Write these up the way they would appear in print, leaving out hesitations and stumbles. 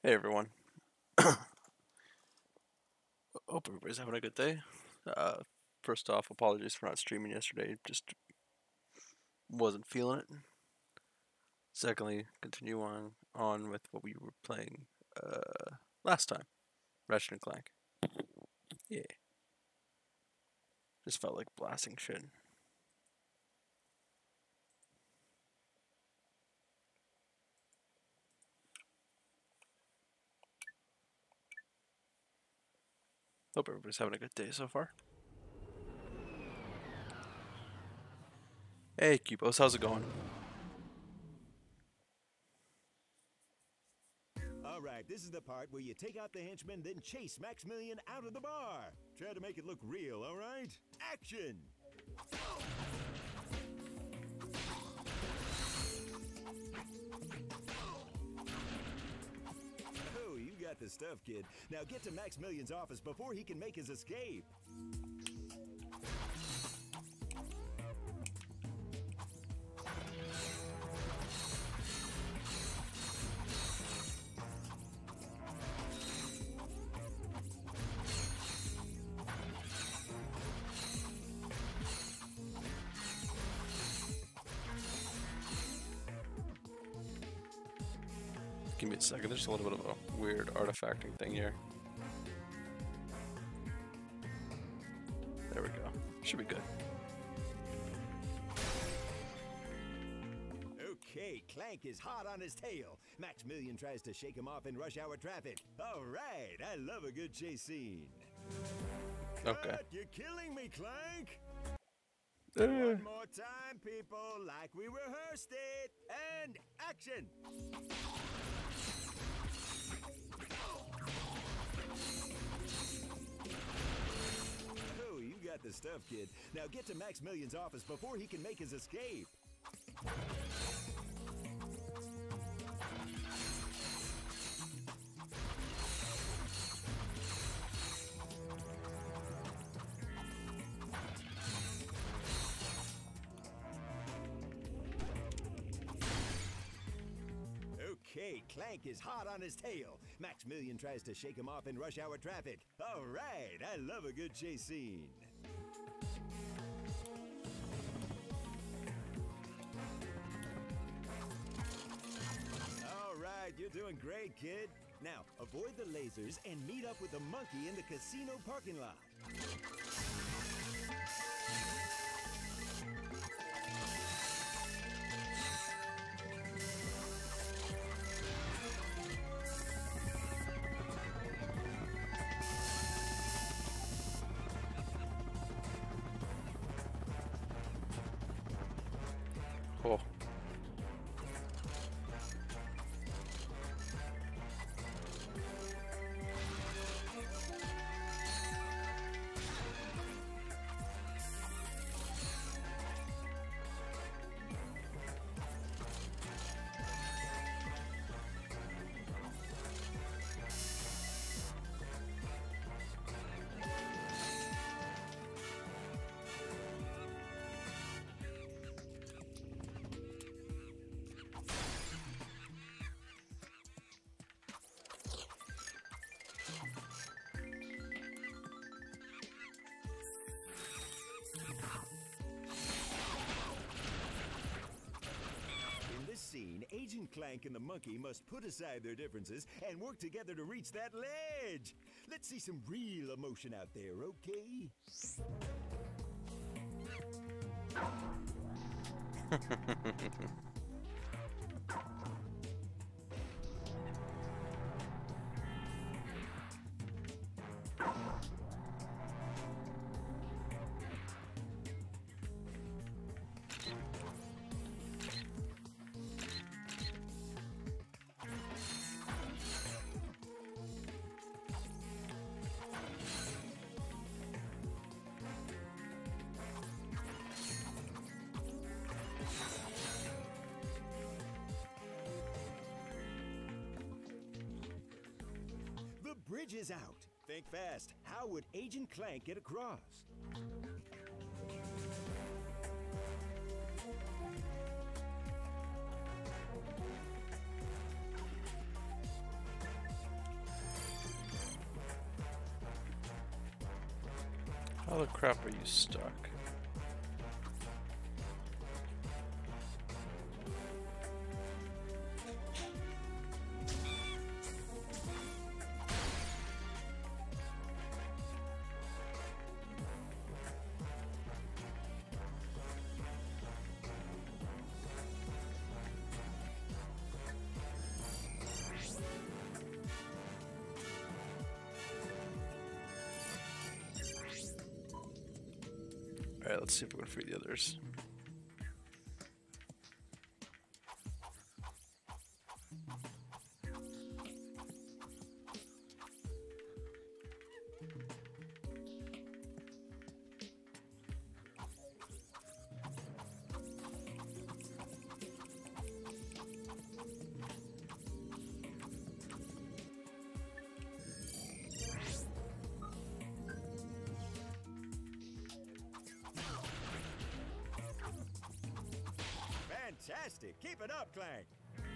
Hey everyone. Hope everybody's having a good day. Uh, First off, apologies for not streaming yesterday. Just wasn't feeling it. Secondly, continue on with what we were playing last time, Ratchet and Clank. Yeah, just felt like blasting shit. Hope everybody's having a good day so far. Hey Cubos, how's it going? All right, this is the part where you take out the henchman, then chase Maximilian out of the bar. Try to make it look real, all right? Action! Oh, you got the stuff, kid. Now get to Maximilian's office before he can make his escape. Give me a second. There's a little bit of a weird artifacting thing here. There we go. Should be good. Okay, Clank is hot on his tail. Maximilian tries to shake him off in rush hour traffic. All right, I love a good chase scene. Okay. Cut, you're killing me, Clank! One more time, people, like we rehearsed it. And action! Oh, you got the stuff, kid. Now get to Maximilian's office before he can make his escape. Okay, Clank is hot on his tail. Maximilian tries to shake him off in rush hour traffic. All right, I love a good chase scene. All right, you're doing great, kid. Now, avoid the lasers and meet up with the monkey in the casino parking lot. Cool. In this scene, Agent Clank and the monkey must put aside their differences and work together to reach that ledge. Let's see some real emotion out there, okay? The bridge is out. Think fast. How would Agent Clank get across? How the crap are you stuck? Alright, let's see if we can free the others. Fantastic! Keep it up, Clank!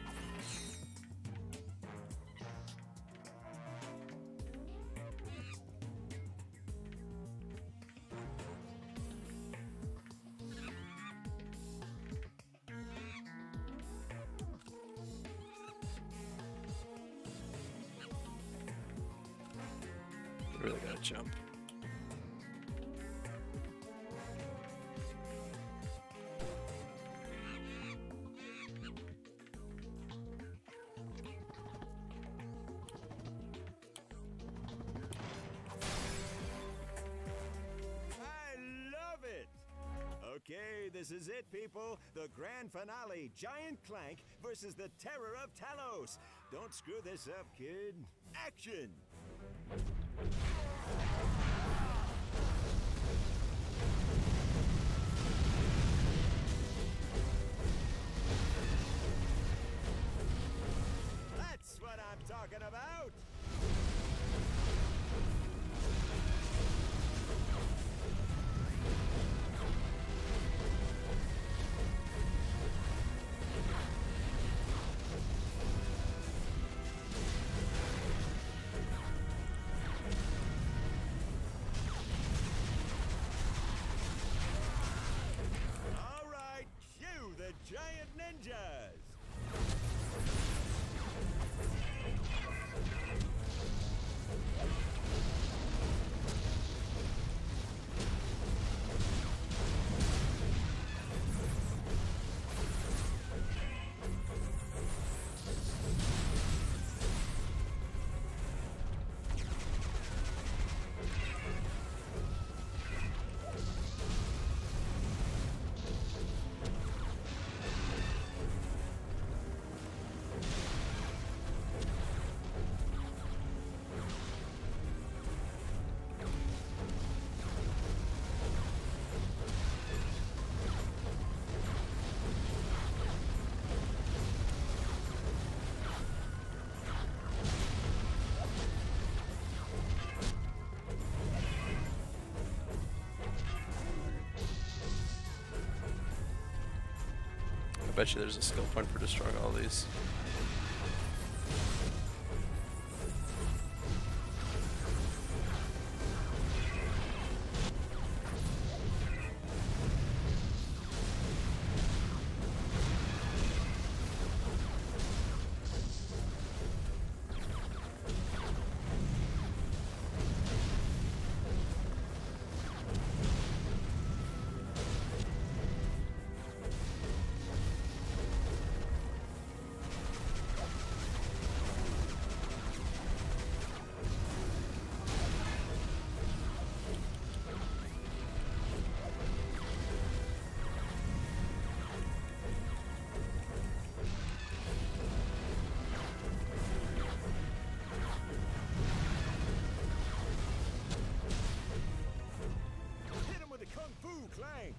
Really gotta jump. Okay, this is it, people. The grand finale, Giant Clank versus the Terror of Talos. Don't screw this up, kid. Action! That's what I'm talking about! Giant ninjas! I bet you there's a skill point for destroying all these. Clank!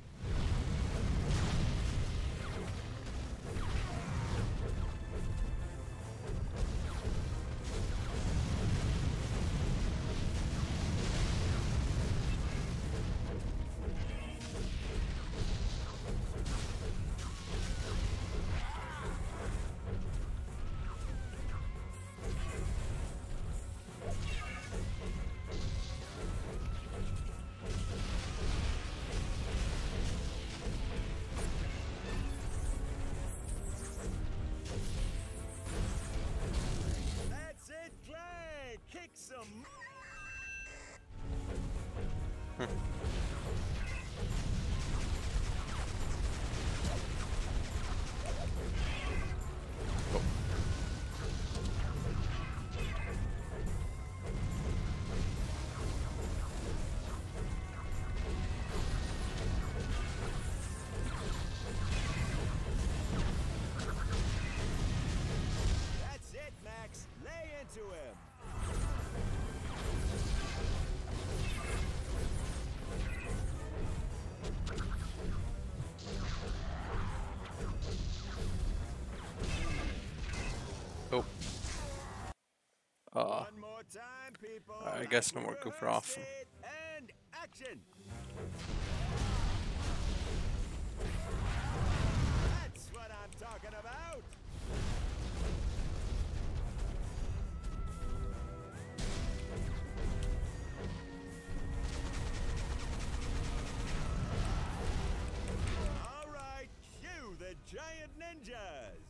people. I guess no like more we goofing rehearsed off. it. And action. That's what I'm talking about. All right, cue the giant ninjas.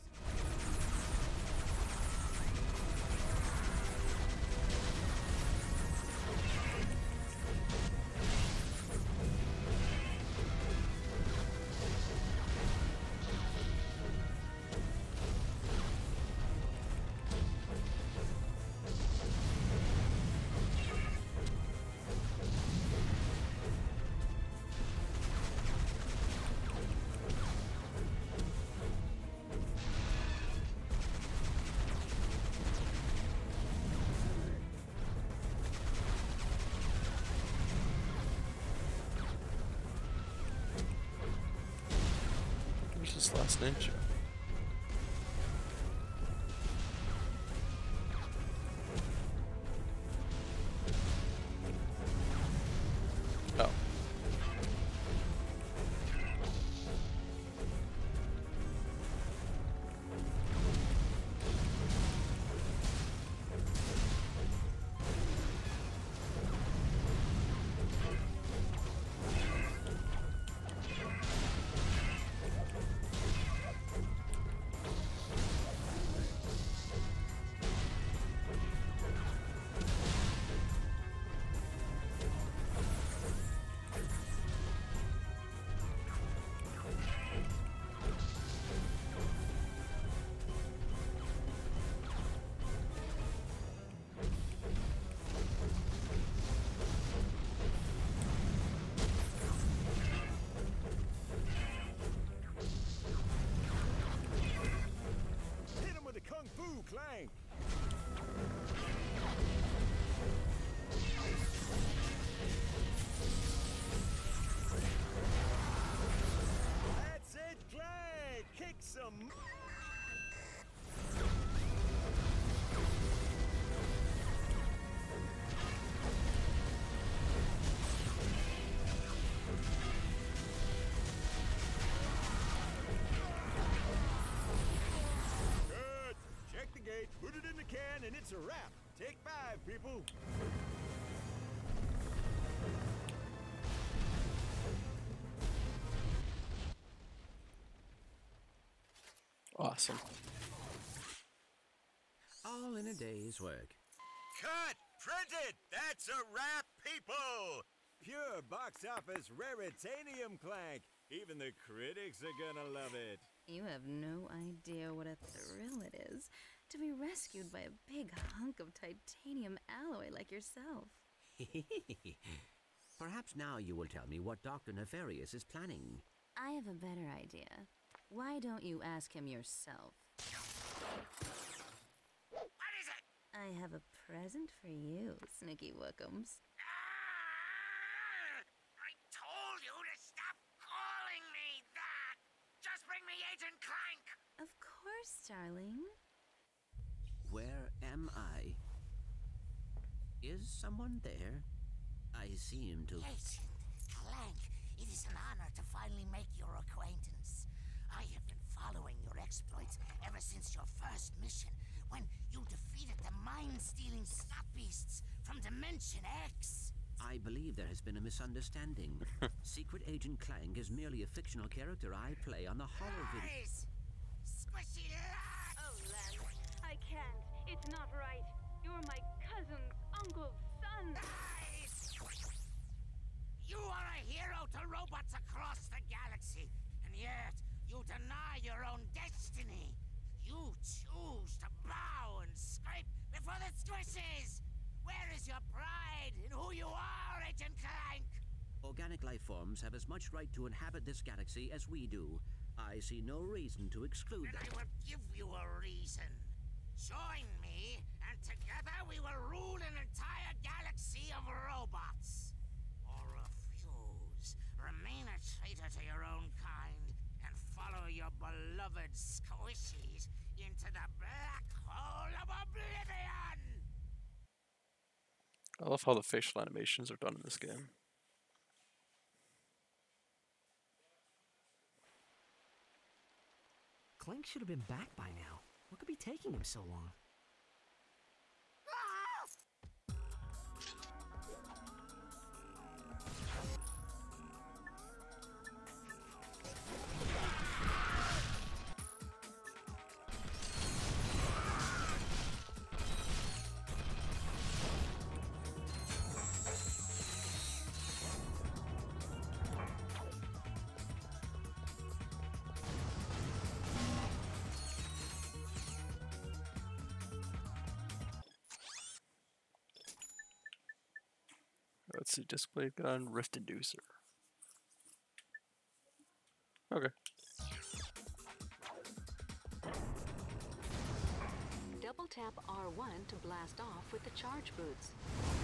Where's this last ninja? Oh. Hit him with the Kung Fu Clank. That's it, Clank. Kick some. Good. Check the gate, put it in the can, and it's a wrap. Take 5, people. Awesome. All in a day's work. Cut! Printed! That's a wrap, people! Pure box office raritanium Clank. Even the critics are gonna love it. You have no idea what a thrill it is to be rescued by a big hunk of titanium alloy like yourself. Perhaps now you will tell me what Dr. Nefarious is planning. I have a better idea. Why don't you ask him yourself? What is it? I have a present for you, Snicky Wookums. I told you to stop calling me that! Just bring me Agent Clank! Of course, darling. Where am I? Is someone there? I seem to... Agent Clank, it is an honor to finally make your acquaintance. I have been following your exploits ever since your first mission, when you defeated the mind-stealing snot beasts from Dimension X. I believe there has been a misunderstanding. Secret Agent Clank is merely a fictional character I play on the horror video. Lies! Squishy lies! Oh, Len, I can't. It's not right. You're my cousin's uncle's son. Lies! You are a hero to robots across the galaxy, and yet you deny your own destiny. You choose to bow and scrape before the squishes. Where is your pride in who you are, Agent Clank? Organic life forms have as much right to inhabit this galaxy as we do. I see no reason to exclude And them. I will give you a reason. Join me, and together we will rule an entire galaxy of robots. Or refuse, remain a traitor to your own kind, and follow your beloved squishies into the black hole of oblivion! I love how the facial animations are done in this game. Clank should have been back by now. What could be taking him so long? Let's see, display gun, rift inducer. Okay. Double tap R1 to blast off with the charge boots.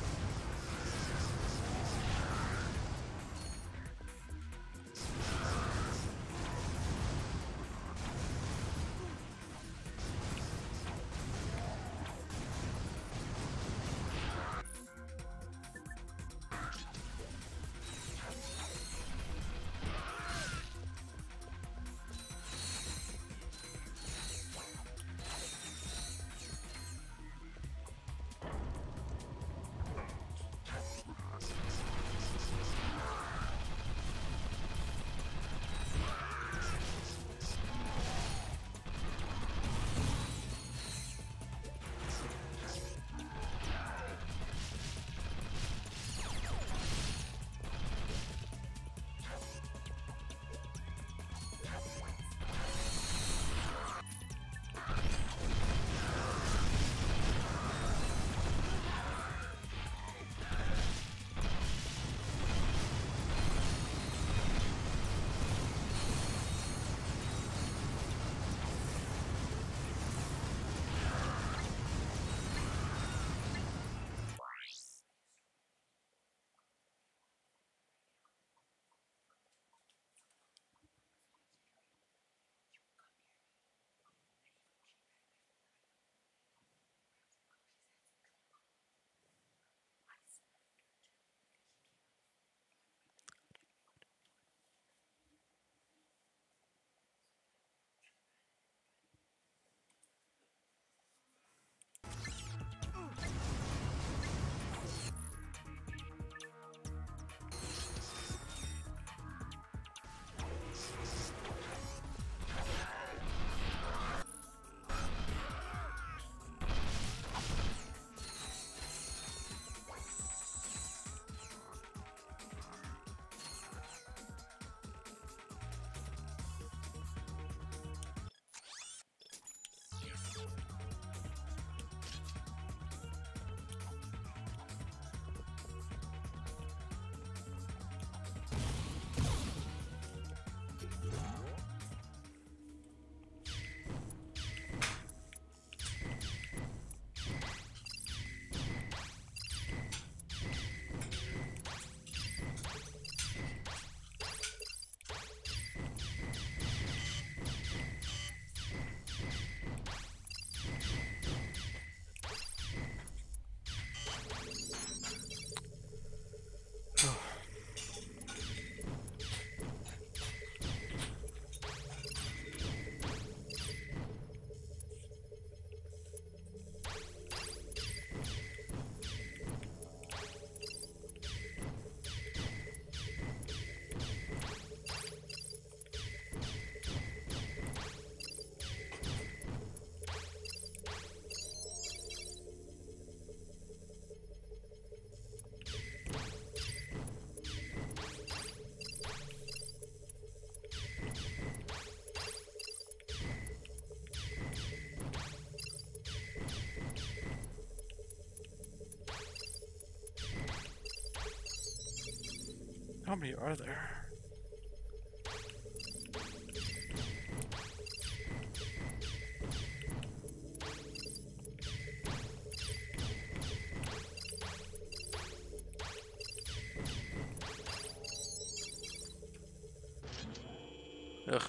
How many are there? Ugh.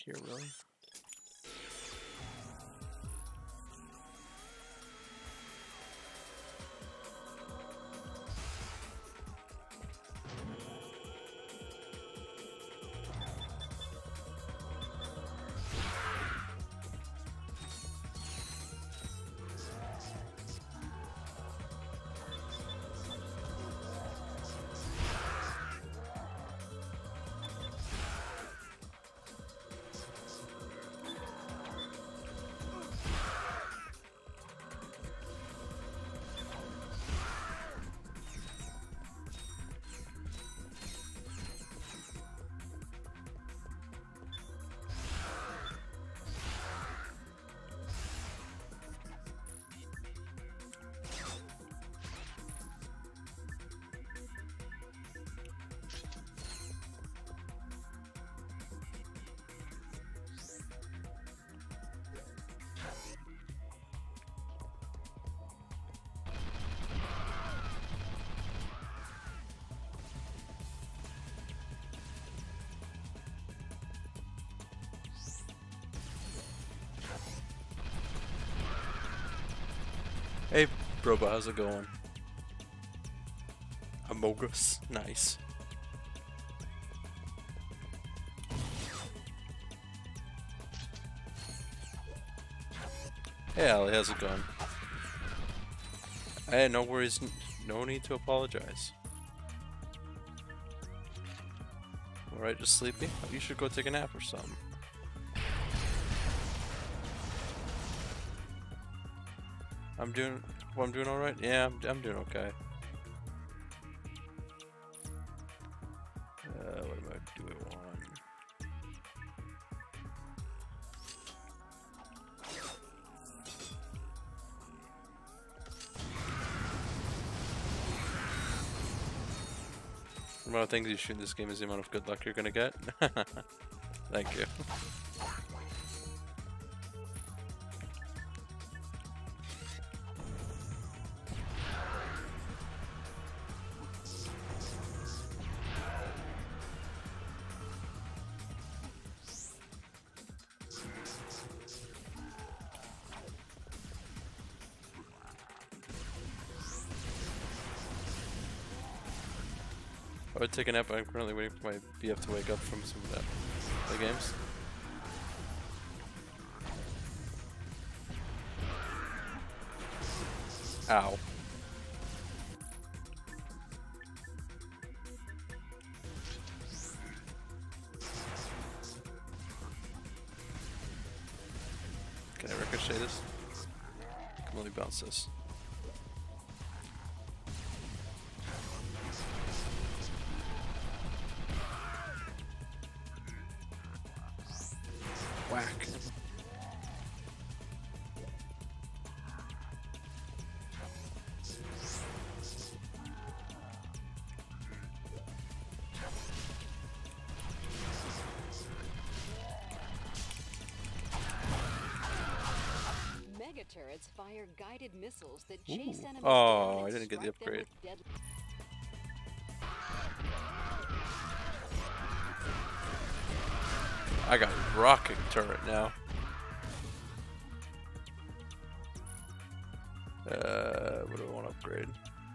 here, really. Hey, Broba, how's it going? Amogus, nice. Hey, Allie, how's it going? Hey, no worries, no need to apologize. Alright, just sleepy? You should go take a nap or something. I'm doing alright? Yeah, I'm doing okay. What do I want? The amount of things you shoot in this game is the amount of good luck you're gonna get. Thank you. I would take a nap, but I'm currently waiting for my BF to wake up from some of the games. Ow. Can I ricochet this? I can only bounce this. Whack. Mega turrets fire guided missiles that chase enemies Oh, down I and didn't get the strike them upgrade. with deadly- I got rocket turret now. What do I want to upgrade?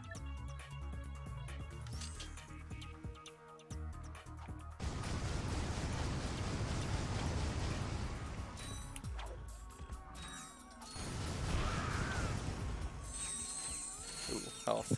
Ooh, health.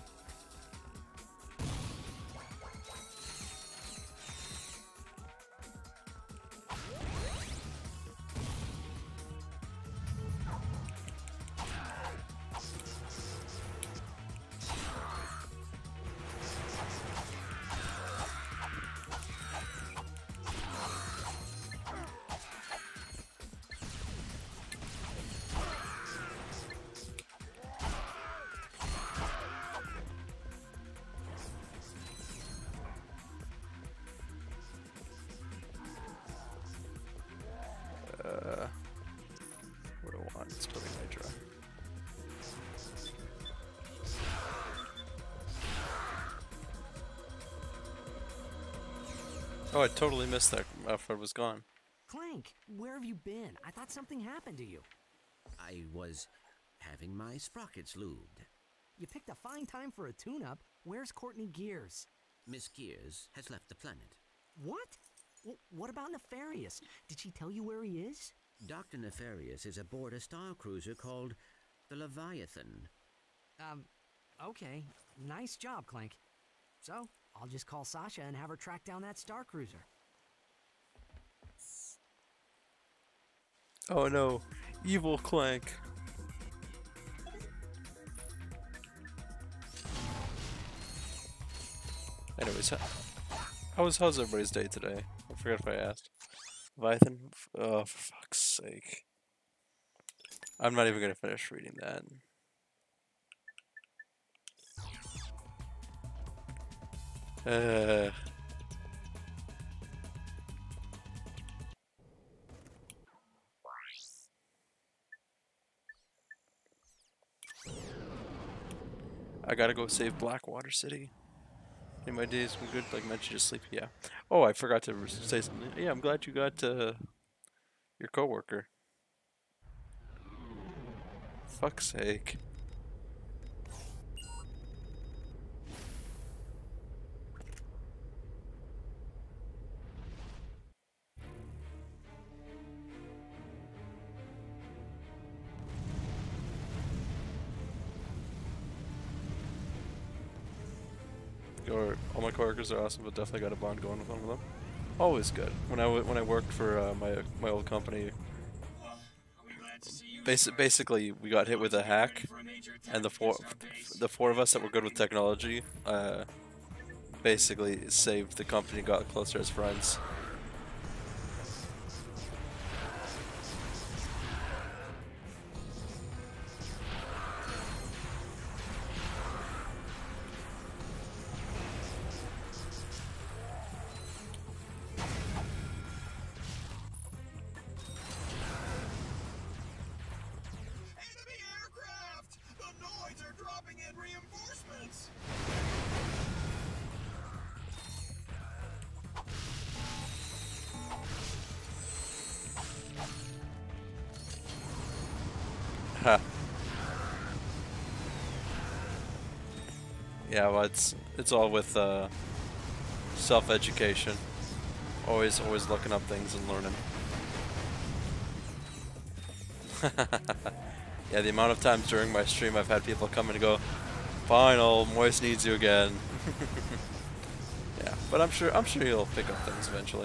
What do I want? It's totally Nitro. Oh, I totally missed that after it was gone. Clank, where have you been? I thought something happened to you. I was having my sprockets lubed. You picked a fine time for a tune-up. Where's Courtney Gears? Miss Gears has left the planet. What? What about Nefarious? Did she tell you where he is? Dr. Nefarious is aboard a star cruiser called the Leviathan. Okay. Nice job, Clank. So, I'll just call Sasha and have her track down that star cruiser. Oh no, evil Clank. Anyways, how's everybody's day today? I forgot if I asked. Leviathan? Oh, for fuck's sake. I'm not even gonna finish reading that. I gotta go save Blackwater City. In my days been good, like mentioned, just sleep. Yeah. Oh, I forgot to say something. Yeah, I'm glad you got your coworker. Fuck's sake. All my coworkers are awesome, but definitely got a bond going with one of them. Always good. When I worked for my old company, basically we got hit with a hack, and the four of us that were good with technology, basically saved the company, got closer as friends. Ha. Yeah, well, it's all with self-education. Always looking up things and learning. Yeah, the amount of times during my stream I've had people come and go, "Final, Moist needs you again." Yeah, but I'm sure you'll pick up things eventually.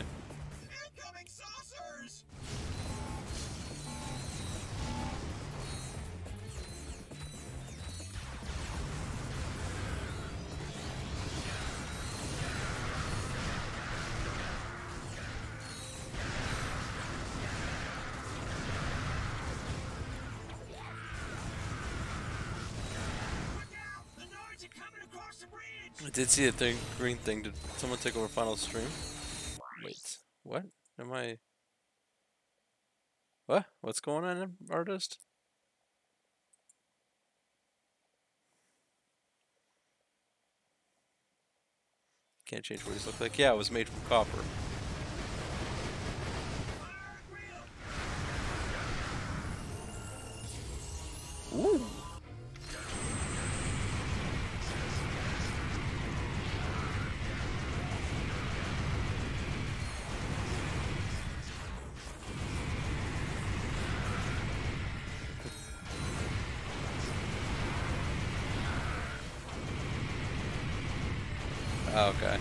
I did see a green thing. Did someone take over Final stream? Wait, what? Am I? What? What's going on, artist? Can't change what he's look like. Yeah, it was made from copper. Ooh. Okay.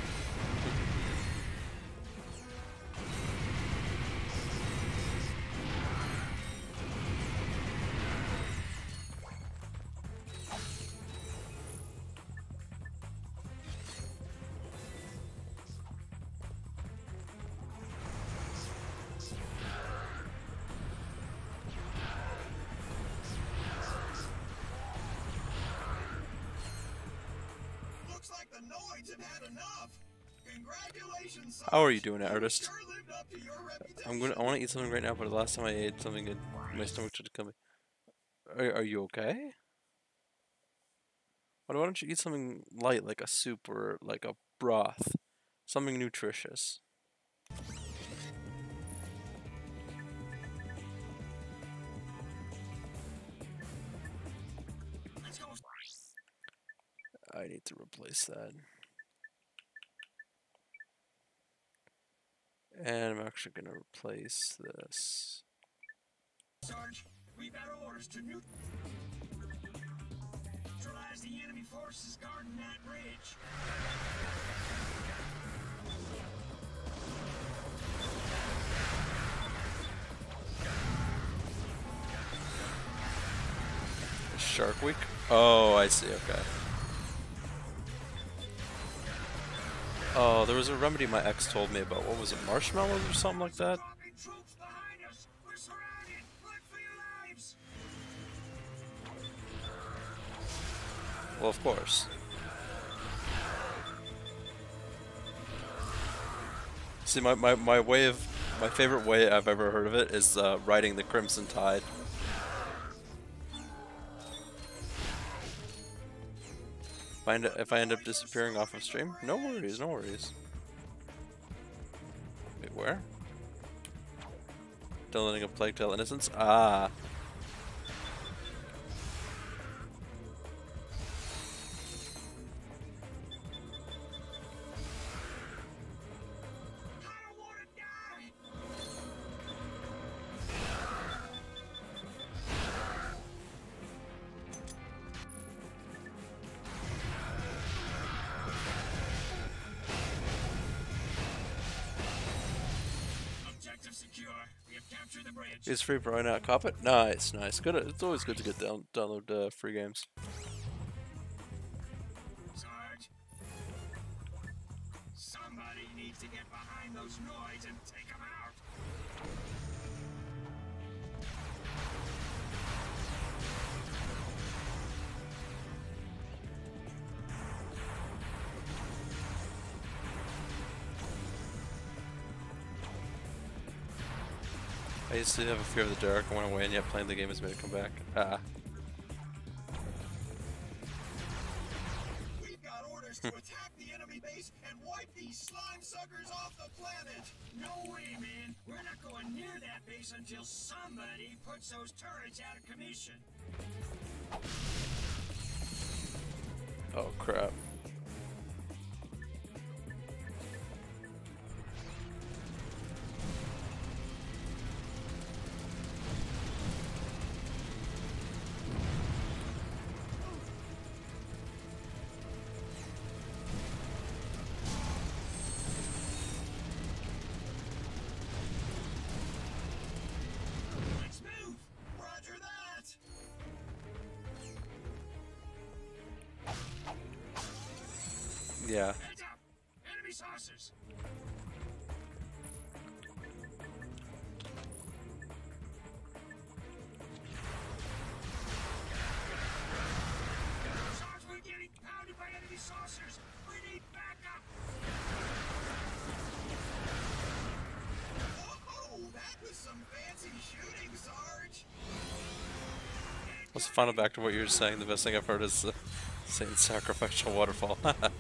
How are you doing, artist? I want to eat something right now, but the last time I ate something, my stomach started coming. Are you okay? Why don't you eat something light, like a soup or like a broth, something nutritious? I need to replace that. And I'm actually gonna replace this. Sarge, we've got orders to neutralize the enemy forces guarding that bridge. Shark Week? Oh, I see, okay. Oh, there was a remedy my ex told me about. What was it, marshmallows or something like that? Well, of course. See, my favorite way I've ever heard of it is riding the Crimson Tide. If I end up disappearing off of stream, no worries, no worries. Wait, where? Downloading a Plague Tale Innocence? Ah. It's free, but why not cop it? Nice, nice. Good. It's always good to get download free games. Sarge, somebody needs to get behind those noise and take them out. I used to have a fear of the dark. I went away, and yet playing the game has made it come back. Ah. We've got orders to attack the enemy base and wipe these slime suckers off the planet. No way, man. We're not going near that base until somebody puts those turrets out of commission. Oh crap. Yeah. Heads up! Enemy saucers! Sarge, we're getting pounded by enemy saucers! We need backup! Oh, that was some fancy shooting, Sarge! Let's find it back to what you were saying. The best thing I've heard is saying sacrificial waterfall.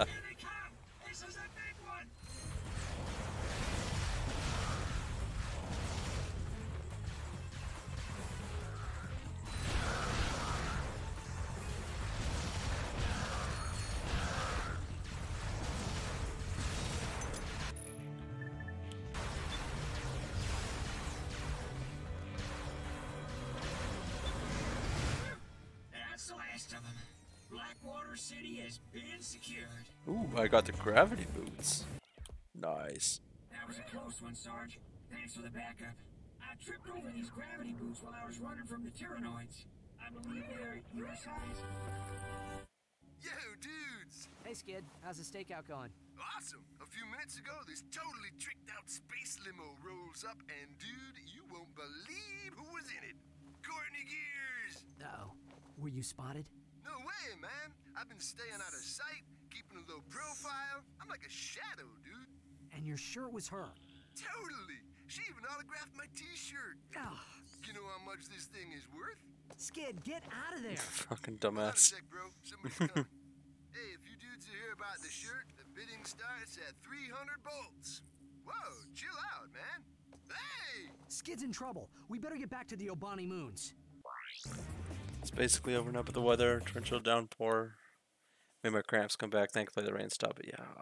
That's the last of them. Blackwater City has been secured. Ooh, I got the gravity boots. Nice. That was a close one, Sarge. Thanks for the backup. I tripped over these gravity boots while I was running from the Tyrannoids. I believe they're your size. Yo, dudes! Hey, Skid. How's the stakeout going? Awesome! A few minutes ago, this totally tricked out space limo rolls up, and dude, you won't believe who was in it. Courtney Gears! Uh-oh. Were you spotted? No way, man! I've been staying out of sight, keeping a low profile. I'm like a shadow, dude. And you're sure it was her? Totally! She even autographed my t-shirt. Ugh. You know how much this thing is worth? Skid, get out of there! Fucking Hold on a dumbass. sec, bro. Somebody's coming. Hey, if you dudes are here about the shirt, the bidding starts at 300 bolts. Whoa, chill out, man. Hey! Skid's in trouble. We better get back to the Obani Moons. It's basically over now, but the weather, torrential downpour. Made my cramps come back. Thankfully the rain stopped. But yeah.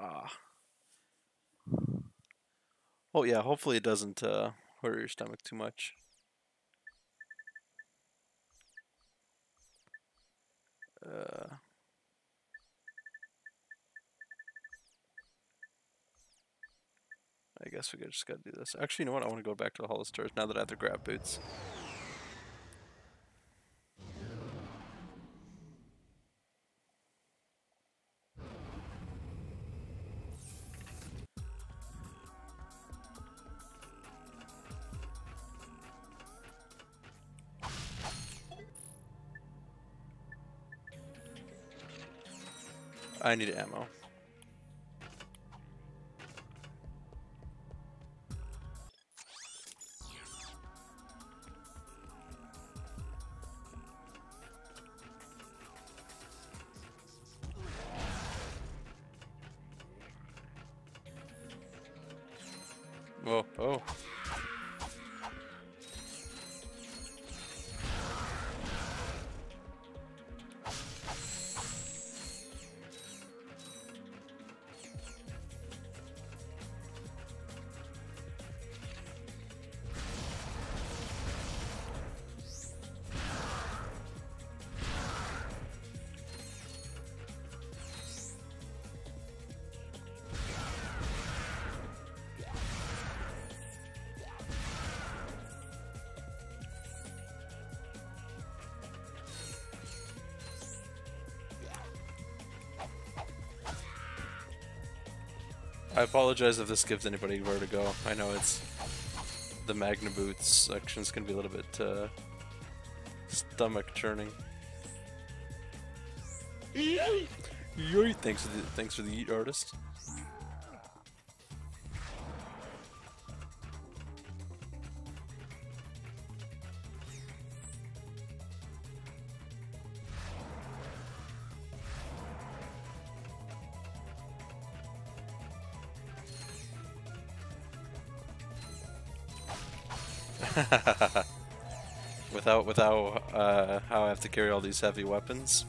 Oh yeah. Hopefully it doesn't hurt your stomach too much. I guess we just gotta do this. Actually, you know what? I want to go back to the Hall of Stars now that I have to grab boots. I need ammo. Whoa, oh. I apologize if this gives anybody vertigo. I know it's the Magna Boots section's gonna be a little bit stomach churning. Yay! Thanks for the eat artist. without how I have to carry all these heavy weapons.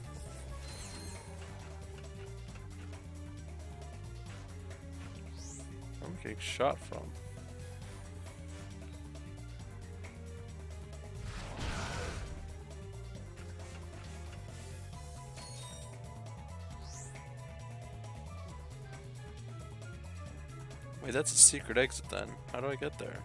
I'm getting shot from. Wait, that's a secret exit then. How do I get there?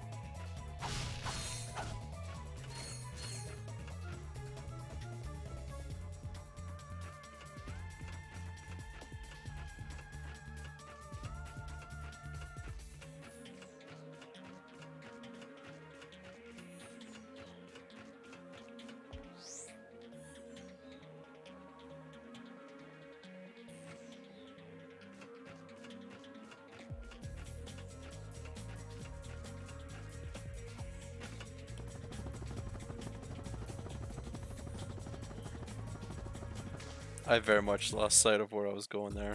I very much lost sight of where I was going there.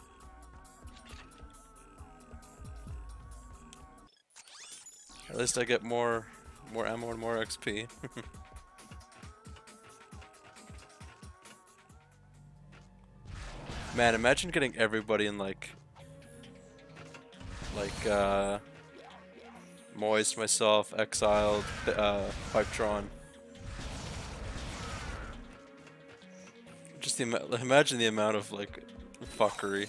At least I get more ammo and more XP. Man, imagine getting everybody in like Moist, myself, Exiled, Pipetron. Just imagine the amount of like fuckery.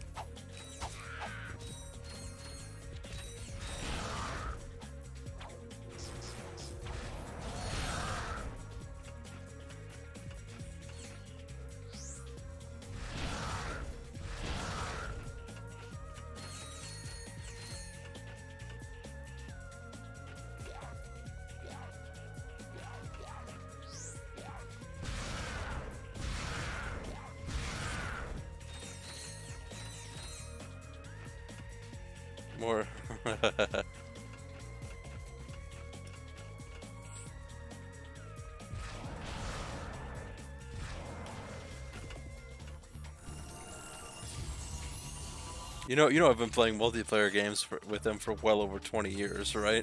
More. You know, I've been playing multiplayer games with them for well over 20 years, right?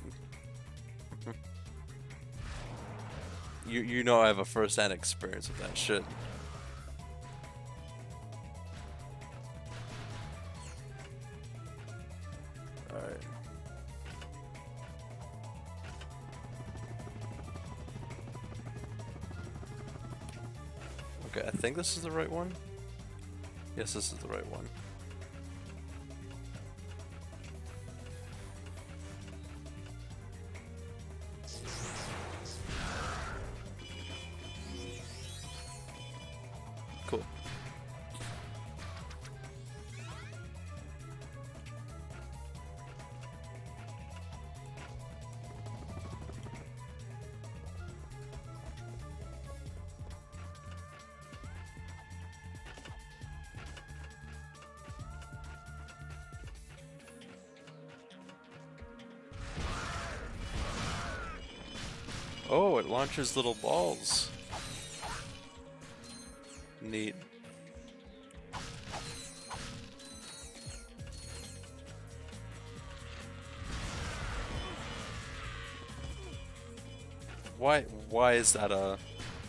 you know I have a first-hand experience with that shit. Okay, I think this is the right one. Yes, this is the right one. Cool. Oh, it launches little balls. Neat. Why is that a...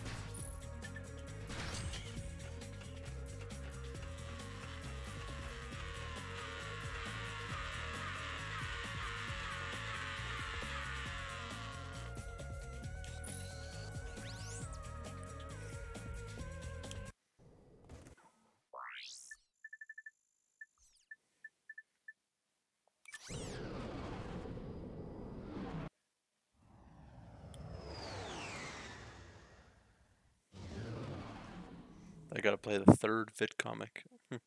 I gotta play the third VidComic.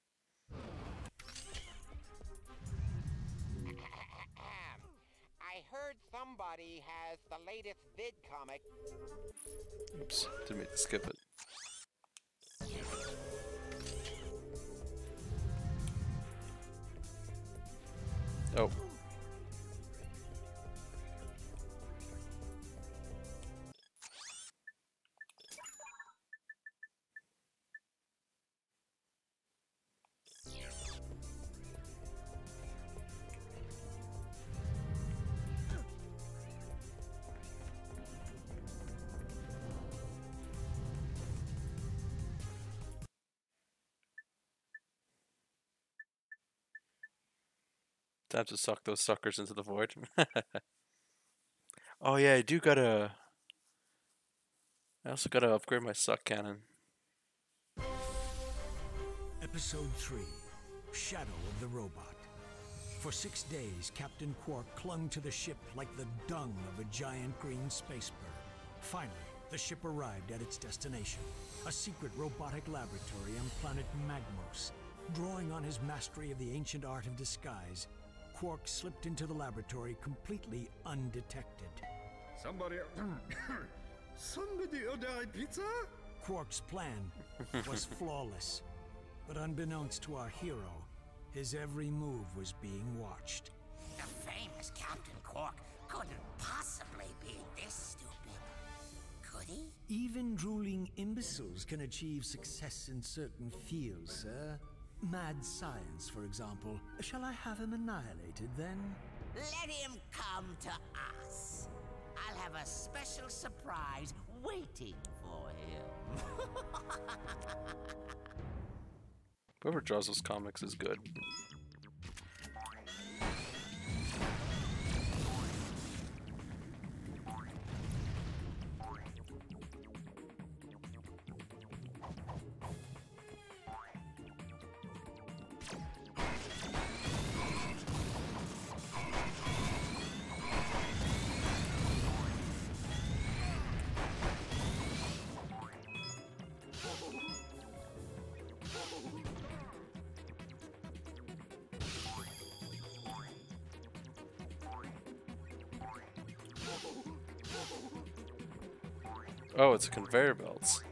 I heard somebody has the latest VidComic. Oops, didn't mean to skip it. Oh. Time to suck those suckers into the void. Oh yeah, I do gotta... I also gotta upgrade my suck cannon. Episode 3, Shadow of the Robot. For 6 days, Captain Quark clung to the ship like the dung of a giant green space bird. Finally, the ship arrived at its destination, a secret robotic laboratory on planet Magmos. Drawing on his mastery of the ancient art of disguise, Quark slipped into the laboratory completely undetected. Somebody order pizza? Quark's plan was flawless, but unbeknownst to our hero, his every move was being watched. The famous Captain Quark couldn't possibly be this stupid, could he? Even drooling imbeciles can achieve success in certain fields, sir. Mad science, for example. Shall I have him annihilated, then? Let him come to us. I'll have a special surprise waiting for him. Whoever draws those comics is good. Oh, it's conveyor belts.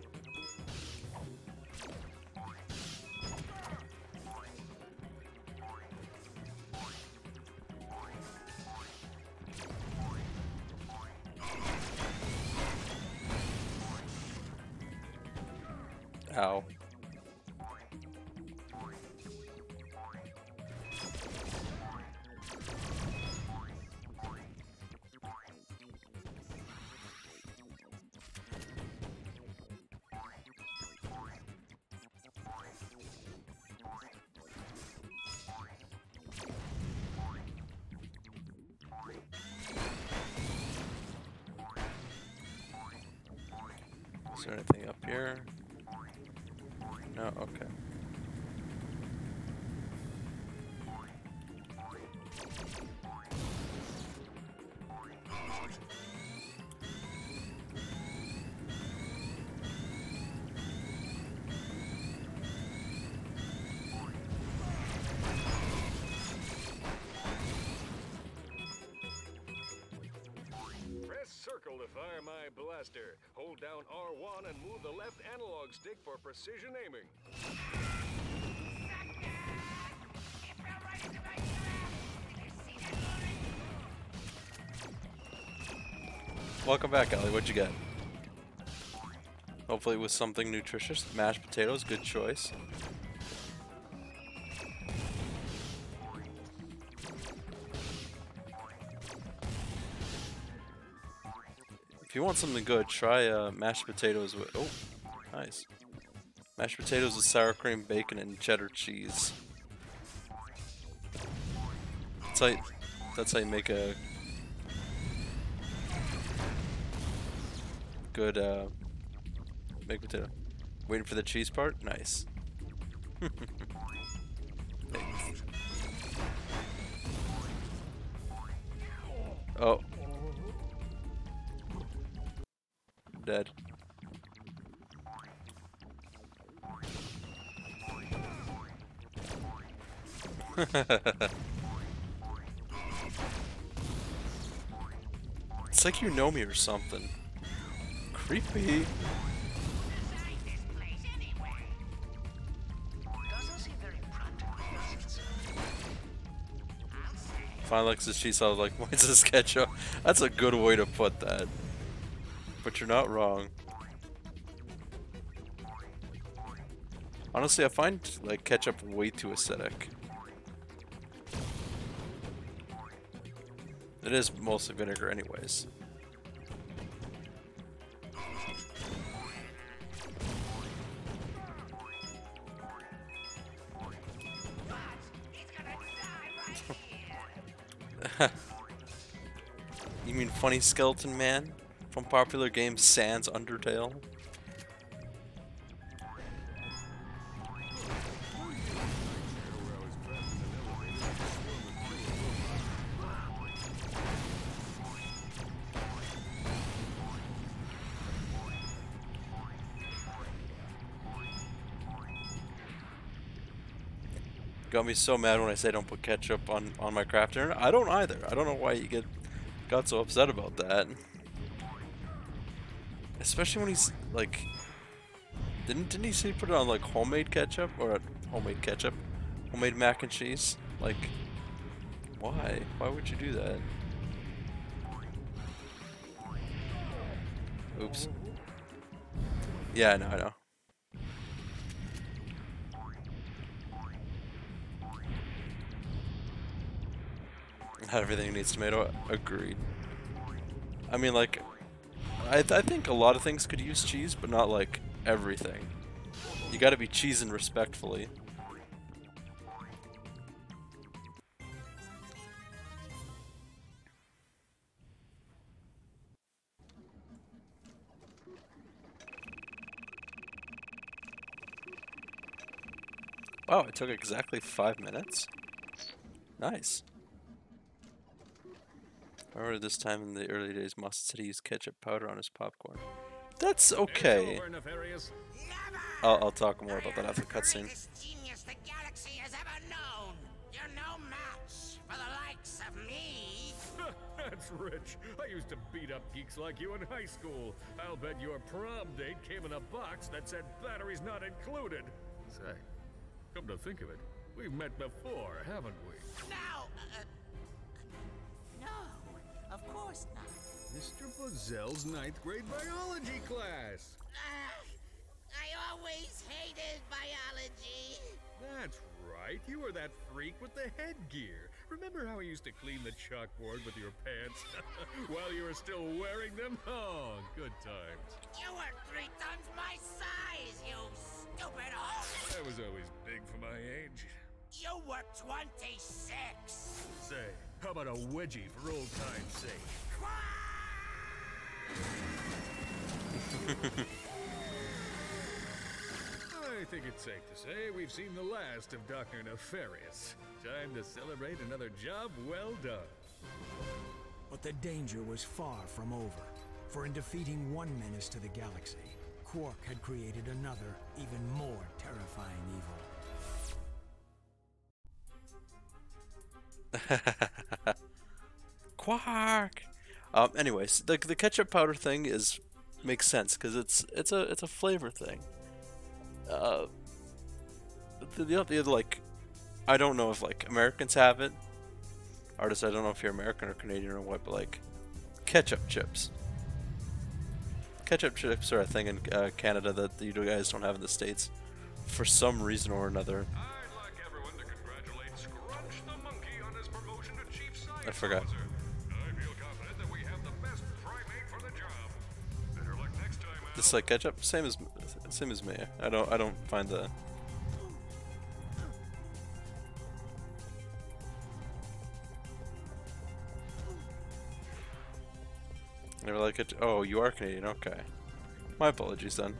Ow. Is there anything up here? No, okay. Press circle to fire my blaster. Hold down R1 and move the left analog stick for precision aiming. Welcome back, Ellie. What'd you get? Hopefully it was something nutritious. Mashed potatoes, good choice. If you want something good, try mashed potatoes with... Oh, nice. Mashed potatoes with sour cream, bacon, and cheddar cheese. That's how you make a good baked potato. Waiting for the cheese part? Nice. Thanks. Oh. Dead. It's like you know me or something. Creepy. Finally, Alexis cheese. I was like, why is this ketchup? That's a good way to put that. But you're not wrong. Honestly, I find like ketchup way too acidic. It is mostly vinegar anyways. You mean Funny Skeleton Man from popular game Sans Undertale? Got me so mad when I say don't put ketchup on my craft dinner. I don't either. I don't know why you got so upset about that. Especially when he's like, didn't he say put it on like homemade ketchup or homemade ketchup, homemade mac and cheese? Like, why? Why would you do that? Oops. Yeah, I know. Not everything needs tomato. Agreed. I mean, like, I think a lot of things could use cheese, but not like everything. You gotta be cheesing respectfully. Wow, it took exactly 5 minutes. Nice. I remember this time in the early days, Mustard said he used ketchup powder on his popcorn. That's okay. I'll talk more about that after the cutscene. Genius the galaxy has ever known. You're no match for the likes of me. That's rich. I used to beat up geeks like you in high school. I'll bet your prom date came in a box that said batteries not included. Say, come to think of it, we've met before, haven't we? No, of course not. Mr. Buzzell's 9th grade biology class. I always hated biology. That's right. You were that freak with the headgear. Remember how you used to clean the chalkboard with your pants while you were still wearing them? Oh, good times. You were 3 times my size, you stupid hoe. I was always big for my age. You were 26. Say, how about a wedgie for old time's sake? I think it's safe to say we've seen the last of Dr. Nefarious. Time to celebrate another job well done. But the danger was far from over, for in defeating one menace to the galaxy, Quark had created another, even more terrifying evil. Quark. Anyways, the ketchup powder thing makes sense because it's a flavor thing. The other, like, I don't know if like Americans have it. Artists, I don't know if you're American or Canadian or what, but like ketchup chips. Ketchup chips are a thing in Canada that you guys don't have in the States for some reason or another. I'd like everyone to congratulate Scrunch the Monkey on his promotion to Chief Science I forgot. Officer. I feel confident that we have the best primate for the job. Better luck next time, Al. Just like ketchup, same as me. I don't find the. Never like it. Oh, you are Canadian. Okay. My apologies then.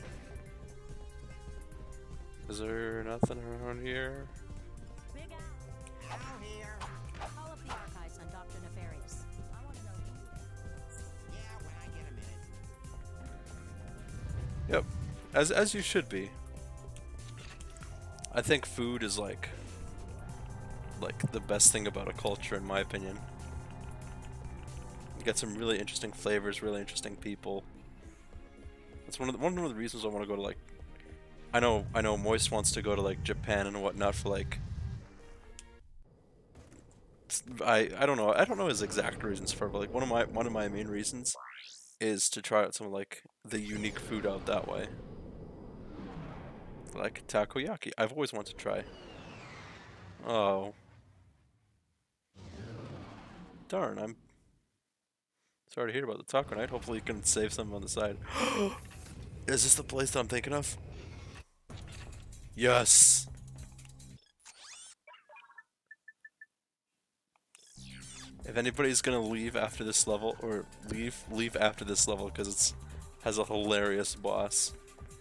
Is there nothing around here? Big Al. Al here. Call up the archives on Dr. Nefarious. I want to know who he is. Yeah, when I get a Yep. minute. As you should be. I think food is like the best thing about a culture, in my opinion. You get some really interesting flavors, really interesting people. That's one of the reasons I want to go to, like, I know Moist wants to go to like Japan and whatnot for like I don't know his exact reasons for it, but like one of my main reasons is to try out some of like the unique food out that way. Like takoyaki. I've always wanted to try. Oh. Darn, I'm sorry to hear about the taco night. Hopefully you can save some on the side. Is this the place that I'm thinking of? Yes. If anybody's gonna leave after this level, or leave after this level because it's has a hilarious boss.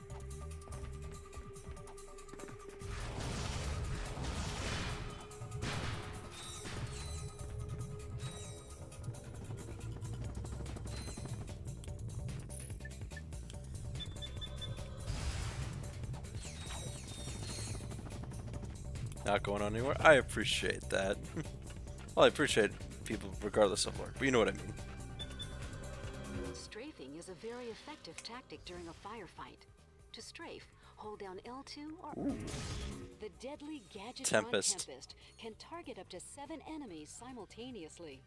Not going on anywhere. I appreciate that. Well, I appreciate people regardless of work, but you know what I mean. Strafing is a very effective tactic during a firefight. To strafe, hold down L2 or the deadly Gadgetron Tempest can target up to 7 enemies simultaneously.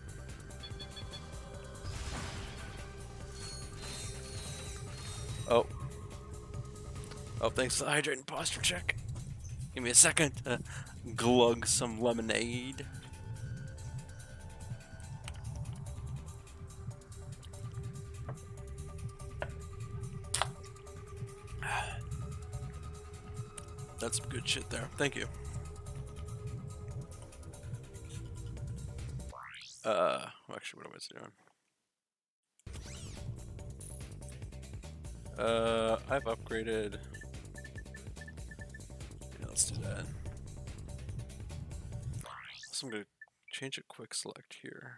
Oh, thanks for the hydrating posture check. Give me a second to glug some lemonade. That's some good shit there. Thank you. Actually, what am I doing? I've upgraded. Yeah, let's do that. So I'm gonna change a quick select here.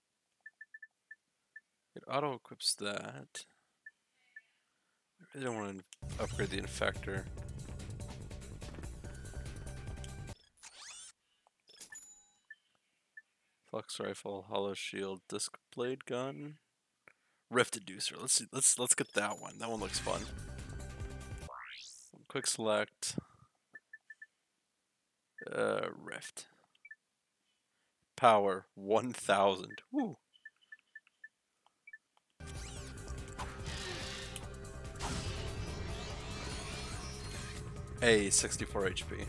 It auto equips that. I really don't want to upgrade the infector. Flux rifle, hollow shield, disc blade gun, rift deducer. Let's see. Let's get that one. That one looks fun. Quick select. Rift. Power 1000. Woo. A 64 HP.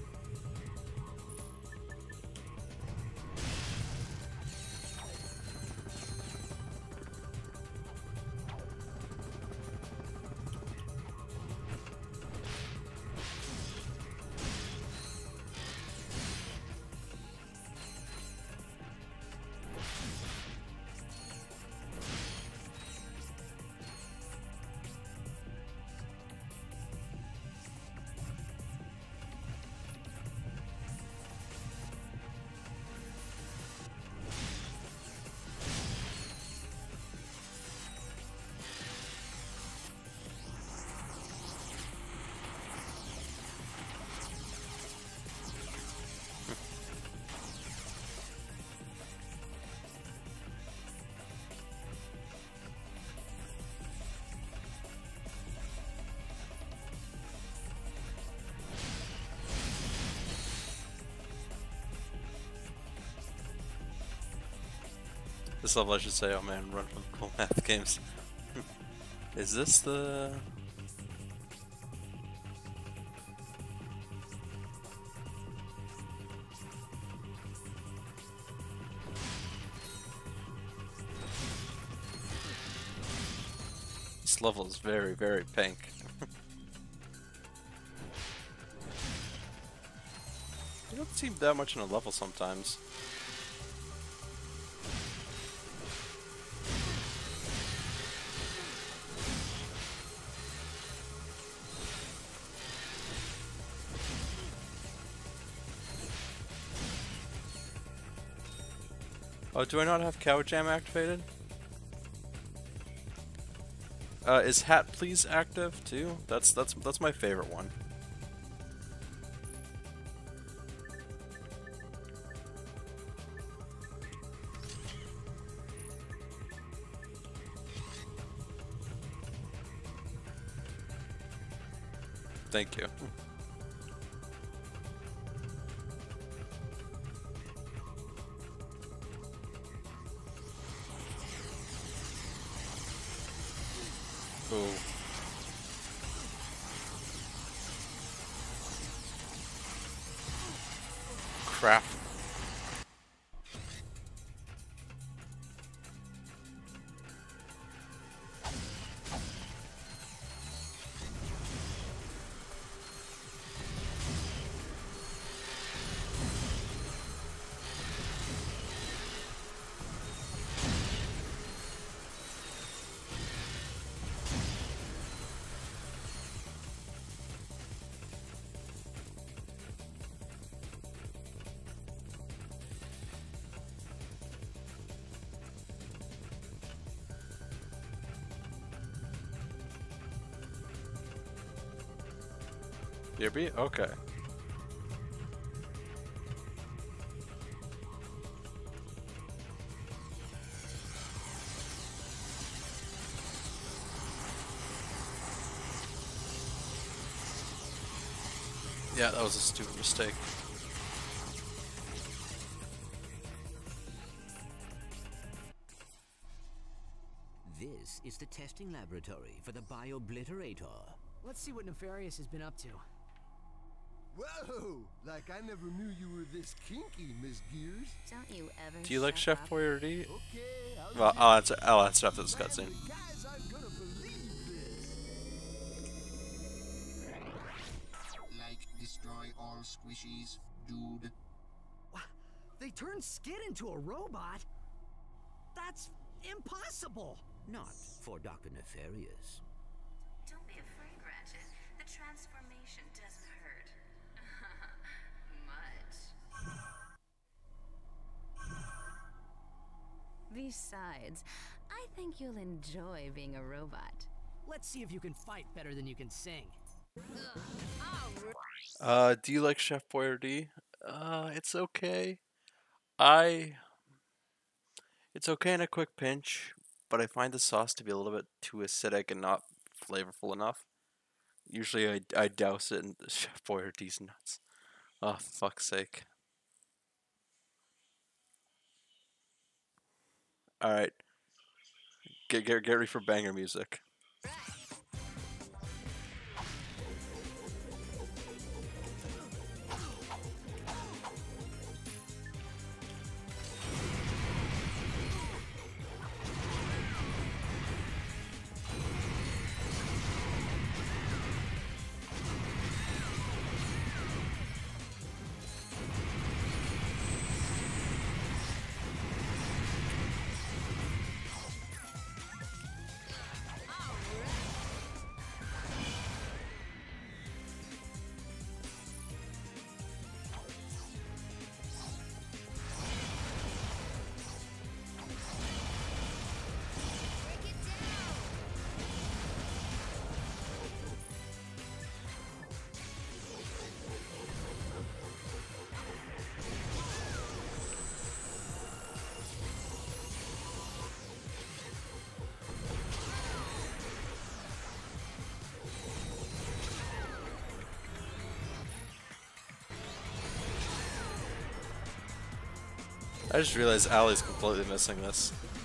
This level I should say, oh man, run from cool math games. Is this the... This level is very, very pink. You don't seem that much in a level sometimes. Oh, do I not have Cow Jam activated? Is Hat Please active too? That's my favorite one. Thank you. Ooh. Crap. BRB? Okay. Yeah, that was a stupid mistake. This is the testing laboratory for the Biobliterator. Let's see what Nefarious has been up to. Whoa! Like I never knew you were this kinky, Miss Gears. Don't you ever Do you like shut Chef up? Boyardee? Okay, Well, I'll answer after this cutscene. Guys aren't gonna believe this. Like, destroy all squishies, dude. They turned Skid into a robot? That's impossible! Not for Dr. Nefarious. Don't be afraid, Ratchet. The transformation doesn't hurt. Much. Besides, I think you'll enjoy being a robot. Let's see if you can fight better than you can sing. Do you like Chef Boyardee? It's okay. It's okay in a quick pinch, but I find the sauce to be a little bit too acidic and not flavorful enough. Usually I douse it in Chef Boyardee's nuts. Oh, fuck's sake. Alright. Get ready for banger music. I just realized Allie's completely missing this.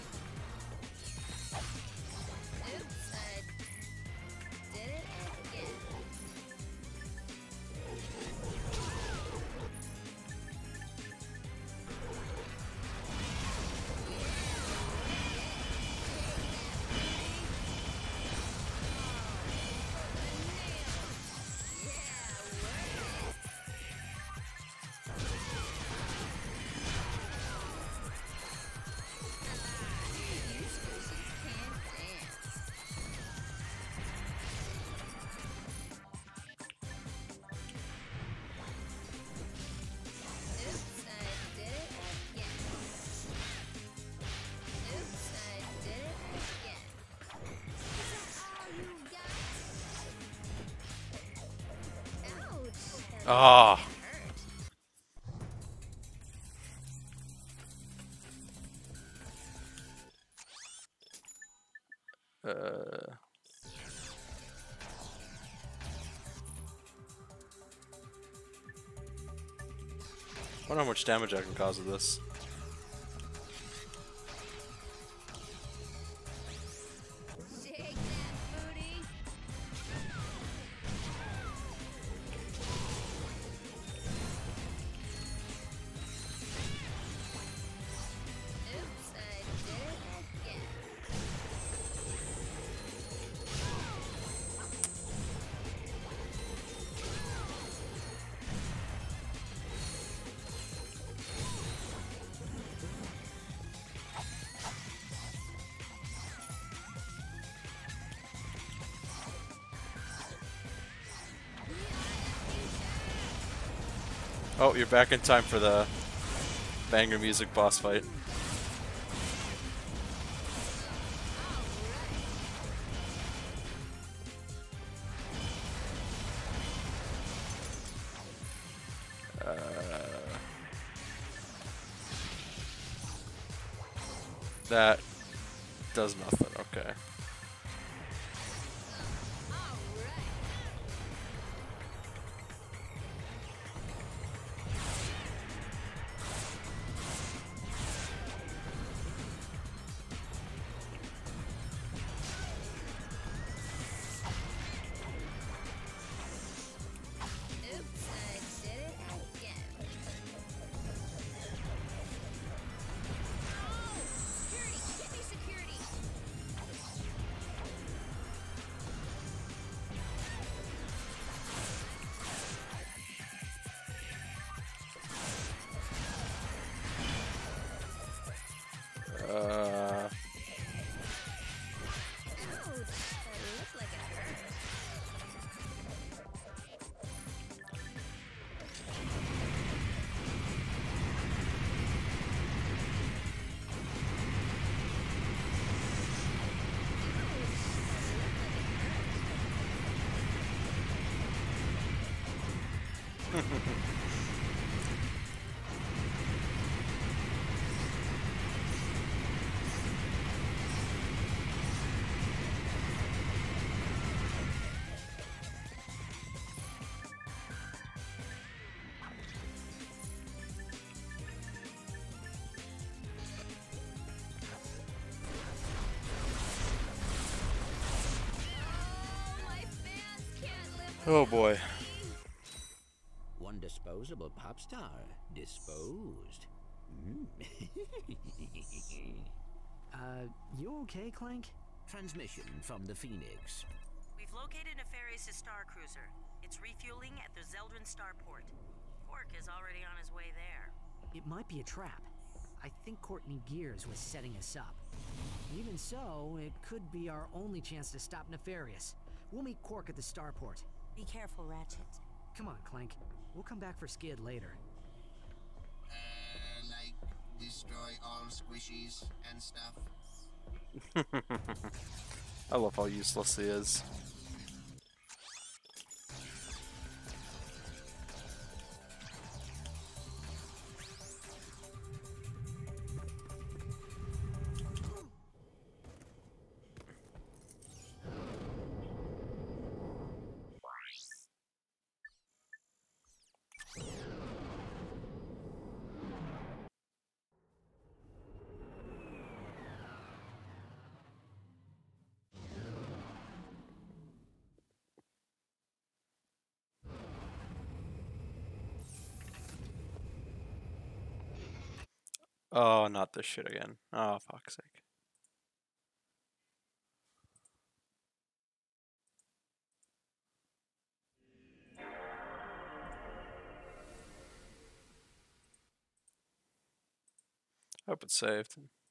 Ah. I wonder how much damage I can cause with this. Shake that booty. Oops, I did it again. Oh, you're back in time for the banger music boss fight. That does nothing, okay. Oops, I did it again. Oh! Security! Get me security! Uh, Ouch! That looked like it hurt. Oh boy. One disposable pop star disposed. You okay, Clank? Transmission from the Phoenix. We've located Nefarious' star cruiser. It's refueling at the Zeldrin starport. Quark is already on his way there. It might be a trap. I think Courtney Gears was setting us up. Even so, it could be our only chance to stop Nefarious. We'll meet Quark at the starport. Be careful, Ratchet. Come on, Clank. We'll come back for Skid later. Like destroy all squishies and stuff. I love how useless he is. Oh, not this shit again. Oh, fuck's sake. Hope it's saved.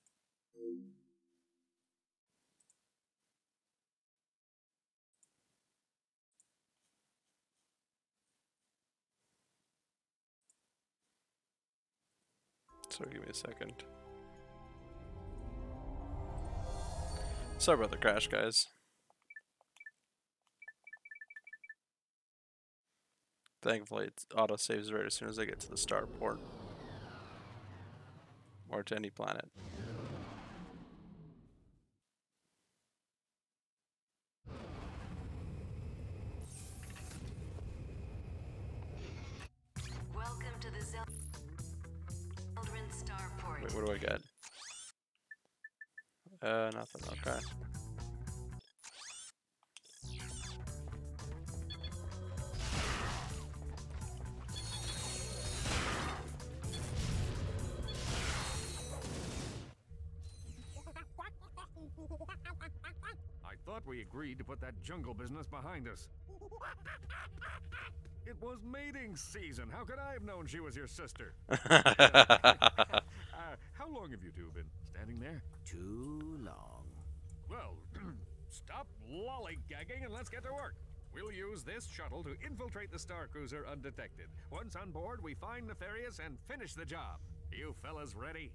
So give me a second. Sorry about the crash, guys. Thankfully, it auto saves right as soon as I get to the starport. Or to any planet. Welcome to the Zeldrin Starport. Wait, what do I get? Nothing. Okay. I thought we agreed to put that jungle business behind us. It was mating season. How could I have known she was your sister? How long have you two been standing there? Too long. Well, stop lollygagging and let's get to work. We'll use this shuttle to infiltrate the Star Cruiser undetected. Once on board, we find Nefarious and finish the job. You fellas ready?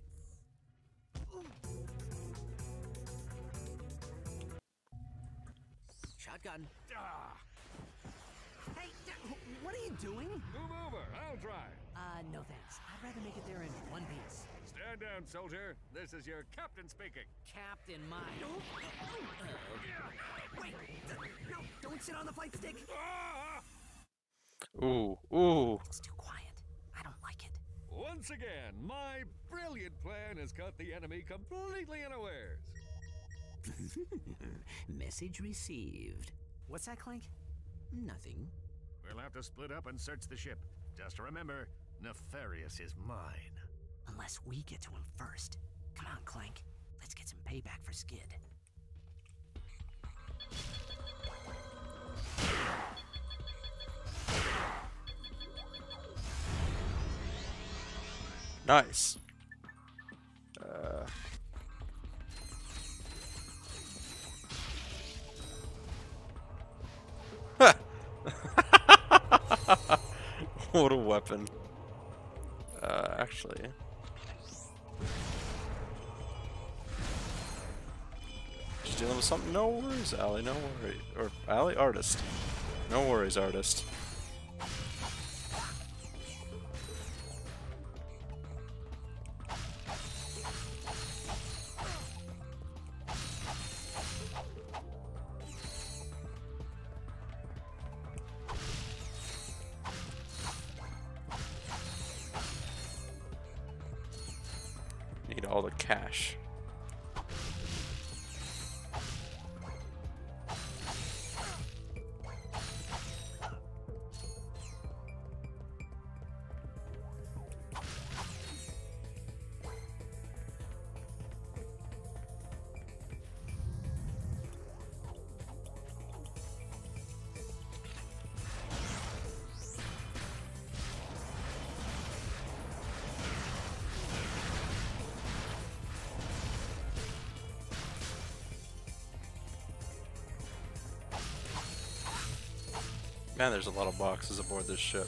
Shotgun. Ah, Hey, what are you doing? move over. I'll drive. No thanks. I'd rather make it there in one piece. Stand down, soldier. This is your captain speaking. Captain mine. Wait! No, don't sit on the flight stick! Ooh, ooh. It's too quiet. I don't like it. Once again, my brilliant plan has caught the enemy completely unawares. Message received. What's that, Clank? Nothing. We'll have to split up and search the ship. Just remember, Nefarious is mine. Unless we get to him first. Come on, Clank. Let's get some payback for Skid. Nice. What a weapon. Actually. Just dealing with something. No worries, Allie. No worries. Or Allie, artist. No worries, artist. Need all the cash. Man, there's a lot of boxes aboard this ship.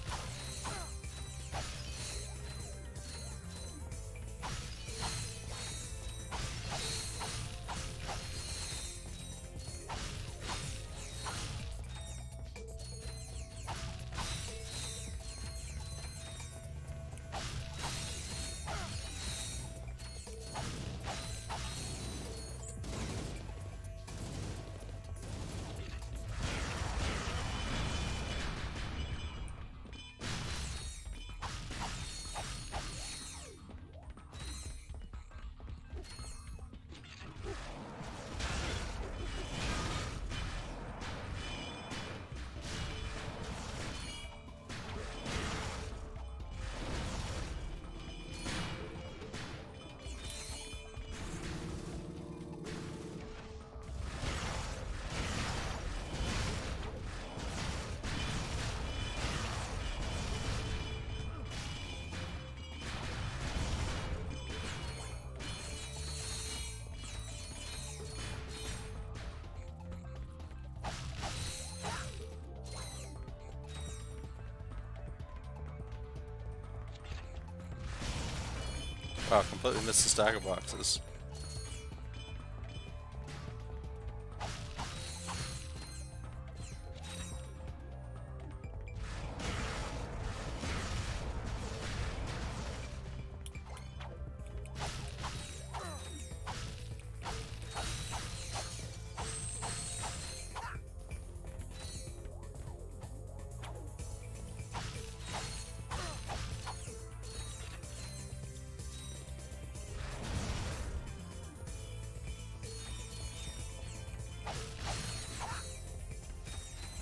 Wow, completely missed the stack of boxes.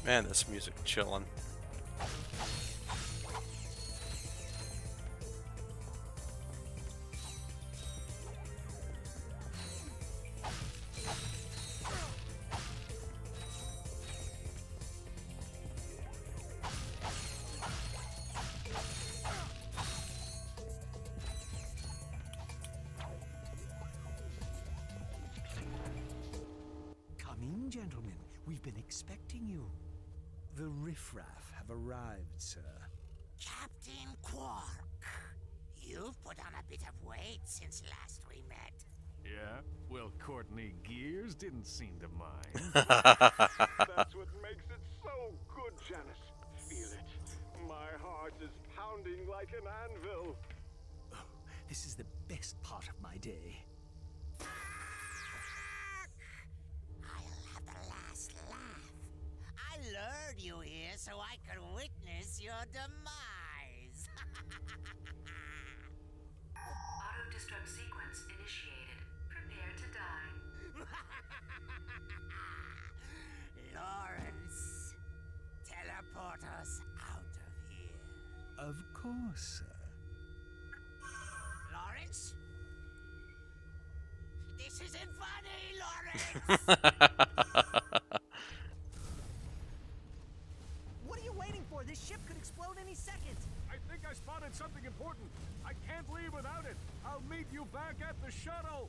Man, this music chillin'. Come in, gentlemen. We've been expecting you. The riffraff have arrived, sir. Captain Quark, you've put on a bit of weight since last we met. Yeah? Well, Courtney Gears didn't seem to mind. That's what makes it so good, Janice. Feel it. My heart is pounding like an anvil. Oh, this is the best part of my day. I'll have the last laugh. I lured you here so I could witness your demise. Auto-destruct sequence initiated. Prepare to die. Lawrence, teleport us out of here. Of course, sir. Lawrence? This isn't funny, Lawrence! What are you waiting for? This ship could explode any second. I think I spotted something important. I can't leave without it. I'll meet you back at the shuttle.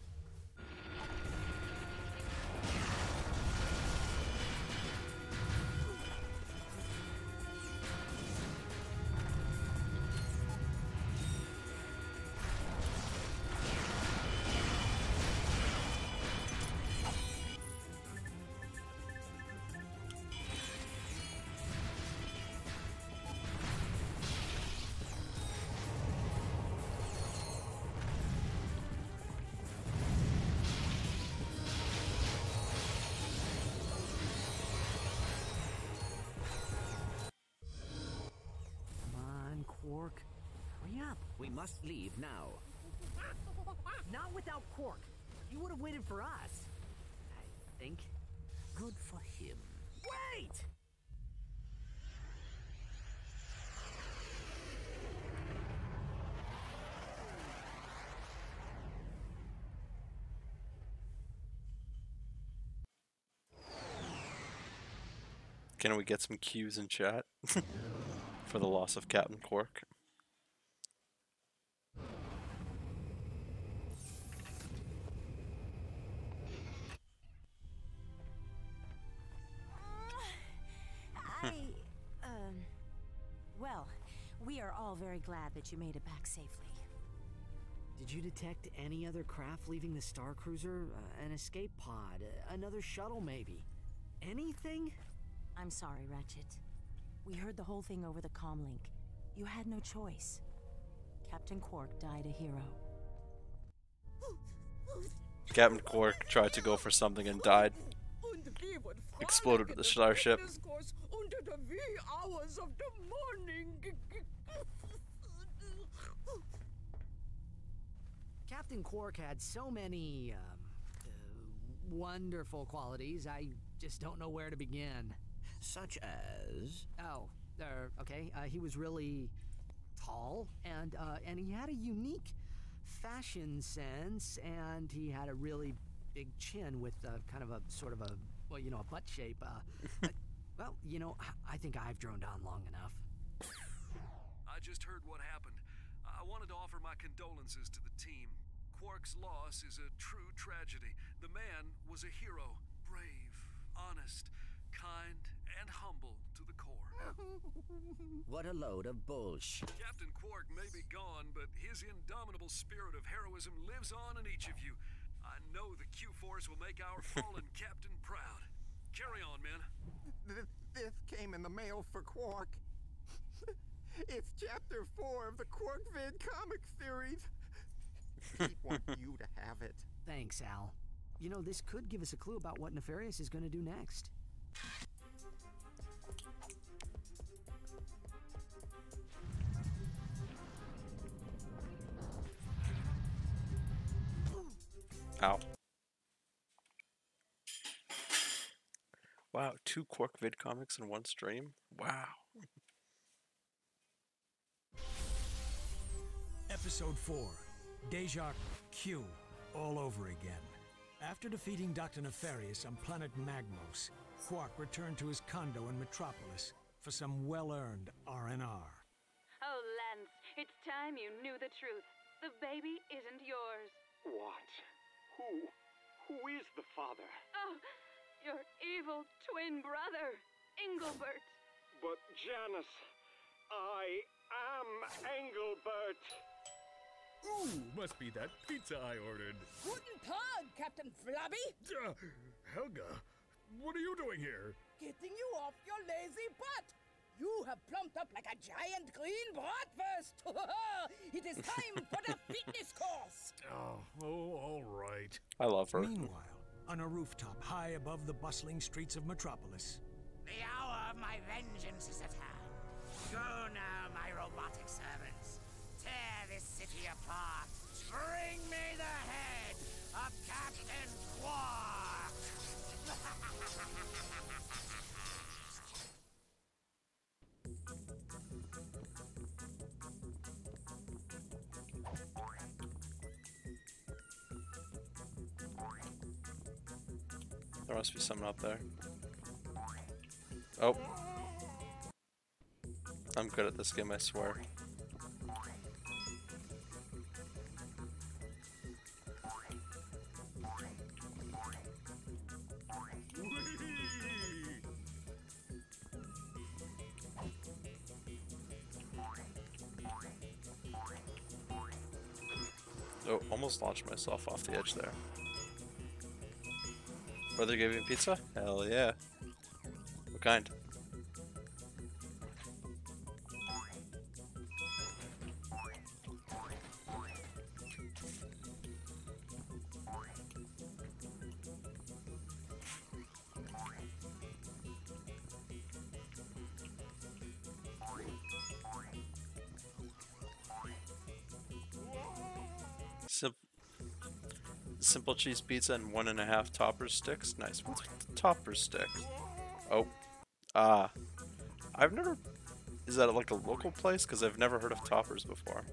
Quark, hurry up. We must leave now. Not without Quark. You would have waited for us. I think. Good for him. Wait! Can we get some cues in chat for the loss of Captain Quark? Well, we are all very glad that you made it back safely. Did you detect any other craft leaving the Star Cruiser? An escape pod? Another shuttle, maybe? Anything? I'm sorry, Ratchet. We heard the whole thing over the comlink. You had no choice. Captain Quark died a hero. Captain Quark tried to go for something and died. Exploded with the starship. Unter the wee hours of the morning. Captain Quark had so many, wonderful qualities, I just don't know where to begin. Such as? Oh, okay, he was really tall, and he had a unique fashion sense, and he had a really big chin with kind of a sort of a, well, you know, a butt shape. Well, you know, I think I've droned on long enough. I just heard what happened. I wanted to offer my condolences to the team. Quark's loss is a true tragedy. The man was a hero. Brave, honest, kind, and humble to the core. What a load of bullshit. Captain Quark may be gone, but his indomitable spirit of heroism lives on in each of you. I know the Q-Force will make our fallen captain proud. Carry on, men. This came in the mail for Quark. It's Chapter 4 of the Quarkvid comic series. We want you to have it. Thanks, Al. You know, this could give us a clue about what Nefarious is going to do next. Ow. Wow, 2 Quark vid comics in one stream? Wow. Episode 4, Deja Q, all over again. After defeating Dr. Nefarious on planet Magmos, Quark returned to his condo in Metropolis for some well-earned R&R. Oh, Lance, it's time you knew the truth. The baby isn't yours. What? Who is the father? Oh, your evil twin brother, Engelbert. But Janice, I am Engelbert. Ooh, must be that pizza I ordered. Guten Tag, Captain Flabby. Helga, what are you doing here? Getting you off your lazy butt. You have plumped up like a giant green bratwurst. It is time for the fitness course. Oh, all right. I love her. Meanwhile, on a rooftop high above the bustling streets of Metropolis. The hour of my vengeance is at hand. Go now, my robotic servants. Tear this city apart. Bring me the head of Captain Quark. There must be someone up there. Oh. I'm good at this game, I swear. Oh, almost launched myself off the edge there. Brother gave me pizza? Hell yeah. What kind? Simple cheese pizza and 1.5 toppers sticks. Nice. What's with the topper sticks? Oh. I've never... Is that like a local place? Because I've never heard of toppers before.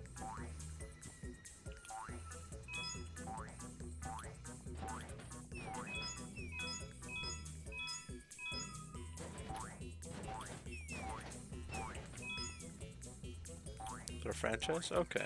Is it a franchise? Okay.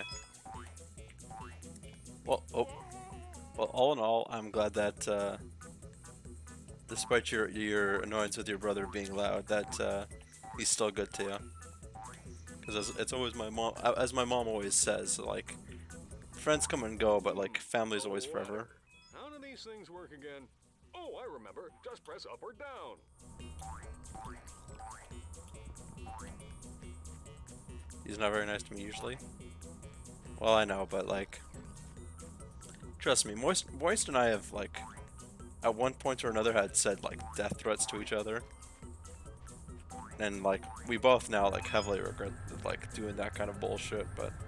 Well, oh. Well, all in all, I'm glad that, despite your annoyance with your brother being loud, that he's still good to you. Because it's always my mom, as my mom always says, like, friends come and go, but like family's always forever. How do these things work again? Oh, I remember. Just press up or down. He's not very nice to me usually. Well, I know, but like, trust me, Moist and I have like, at one point or another, had said like death threats to each other, and like we both now like heavily regret like doing that kind of bullshit.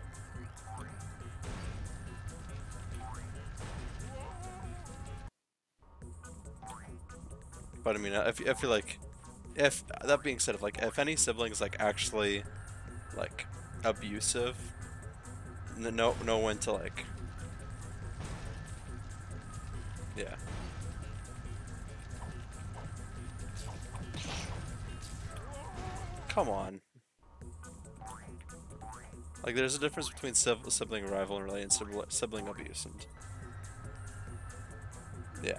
But I mean, I feel like, if that being said, if any siblings like actually like abusive, know when to like, yeah. Come on. Like, there's a difference between sibling rivalry and sibling abuse, and yeah.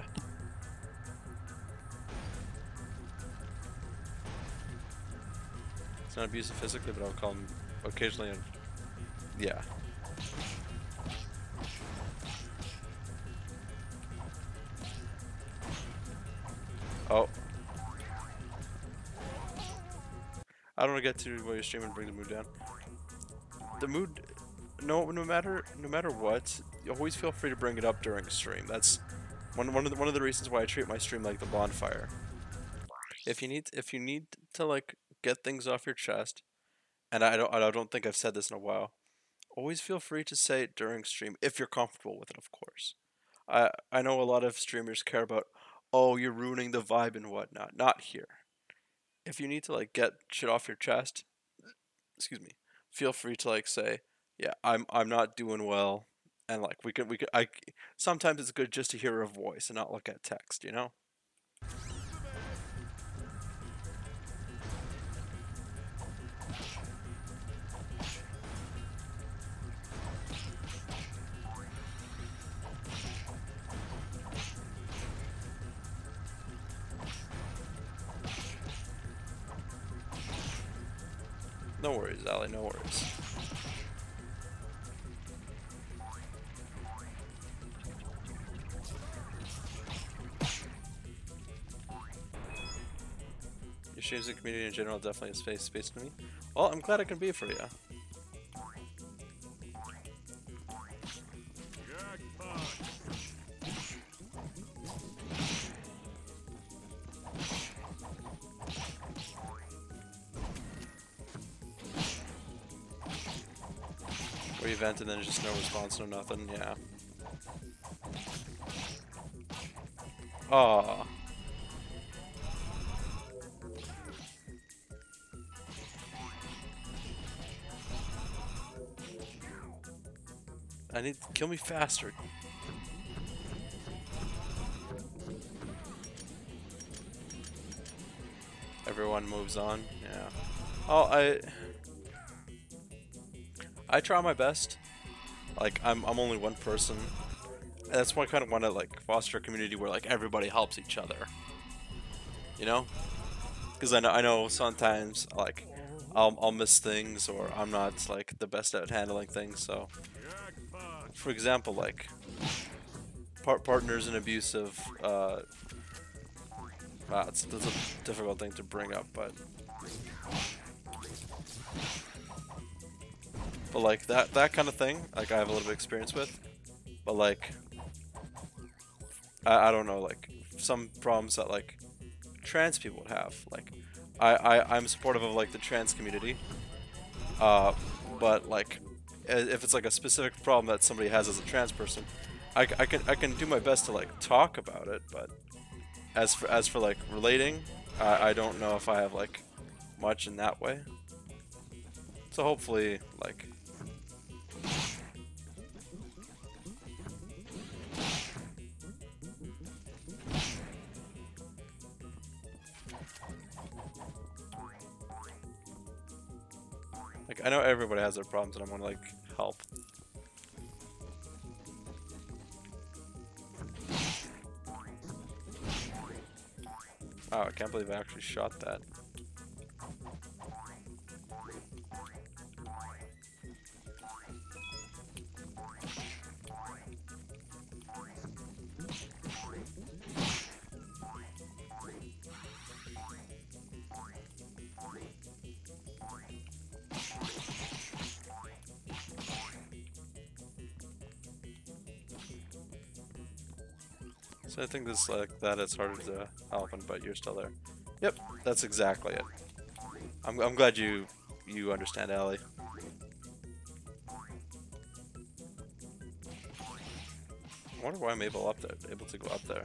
It's not abusive physically, but I'll call him occasionally, yeah. Oh. I don't want to get to where you stream and bring the mood down. The mood, no matter what, you always feel free to bring it up during stream. That's one of the reasons why I treat my stream like the bonfire. If you need to like get things off your chest, and I don't think I've said this in a while, always feel free to say it during stream if you're comfortable with it, of course. I know a lot of streamers care about, oh, you're ruining the vibe and whatnot. Not here. If you need to like get shit off your chest, excuse me, feel free to like say, yeah, I'm not doing well, and like we could sometimes it's good just to hear a voice and not look at text, you know? No worries, Allie, no worries. Your streams and community in general definitely has space to me. Well, I'm glad I can be for you. We event and then just no response, no nothing, yeah. Aww. I need to kill me faster. Everyone moves on, yeah. Oh, I try my best. Like I'm only one person. And that's why I kind of want to like foster a community where like everybody helps each other. You know? Because I know sometimes like I'll miss things or I'm not like the best at handling things. So, for example, like partners in abusive. That's a difficult thing to bring up, but like that kind of thing, like I have a little bit of experience with, but like I don't know, like some problems that like trans people would have. Like I'm supportive of like the trans community, but like if it's like a specific problem that somebody has as a trans person, I can do my best to like talk about it, but as for like relating, I don't know if I have like much in that way. So hopefully like I know everybody has their problems and I want to like help. Wow, I can't believe I actually shot that. So I think this like that it's harder to help, but you're still there. Yep, that's exactly it. I'm glad you understand, Allie. I wonder why I'm able to go up there.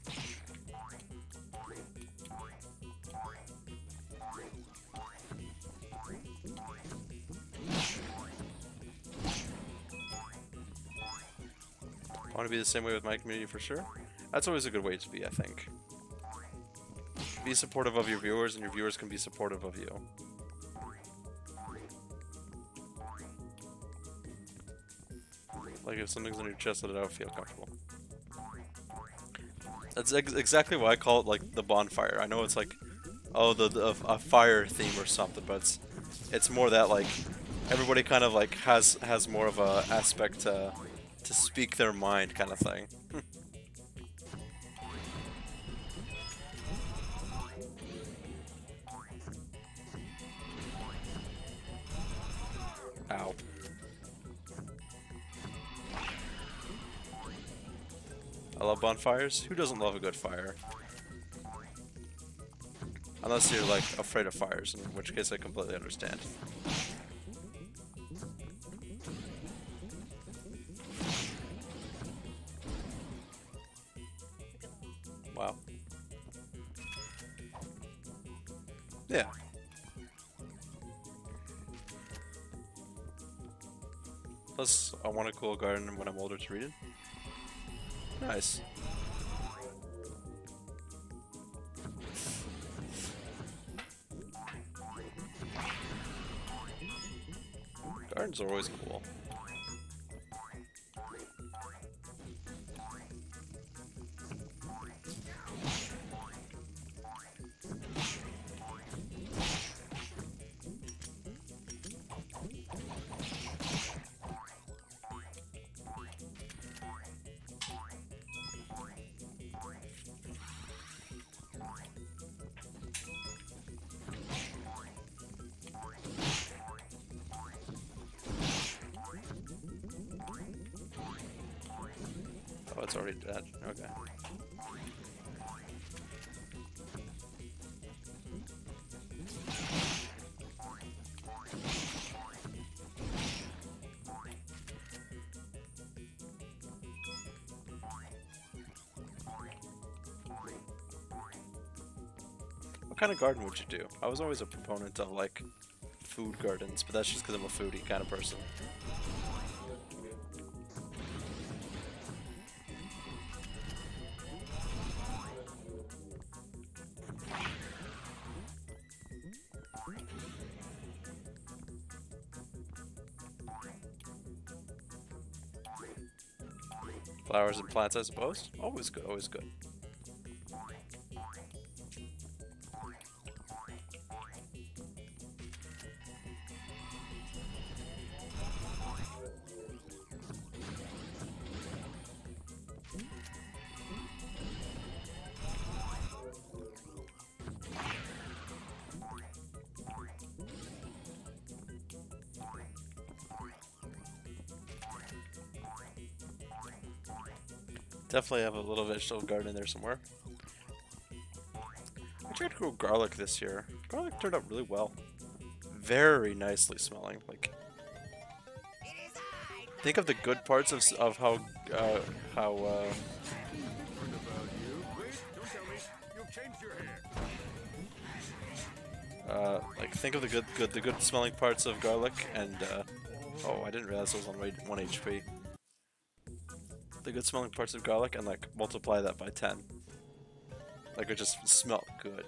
I want to be the same way with my community for sure. That's always a good way to be, I think. Be supportive of your viewers, and your viewers can be supportive of you. Like if something's on your chest, let it out, feel comfortable. That's exactly why I call it like the bonfire. I know it's like, oh, a fire theme or something, but it's more that like everybody kind of like has more of a aspect to speak their mind kind of thing. Ow. I love bonfires. Who doesn't love a good fire? Unless you're like afraid of fires, in which case I completely understand. Wow. Yeah. Plus, I want a cool garden when I'm older to read it. Nice. Gardens are always cool. Oh, it's already dead. Okay. What kind of garden would you do? I was always a proponent of like food gardens, but that's just because I'm a foodie kind of person. Flowers and plants, I suppose. Always good, always good. Definitely have a little vegetable garden in there somewhere. I tried to grow garlic this year. Garlic turned out really well. Very nicely smelling. Like, think of the good parts of how like think of the good smelling parts of garlic and oh, I didn't realize it was on 1 HP. The good smelling parts of garlic and like multiply that by 10. Like it just smelled good.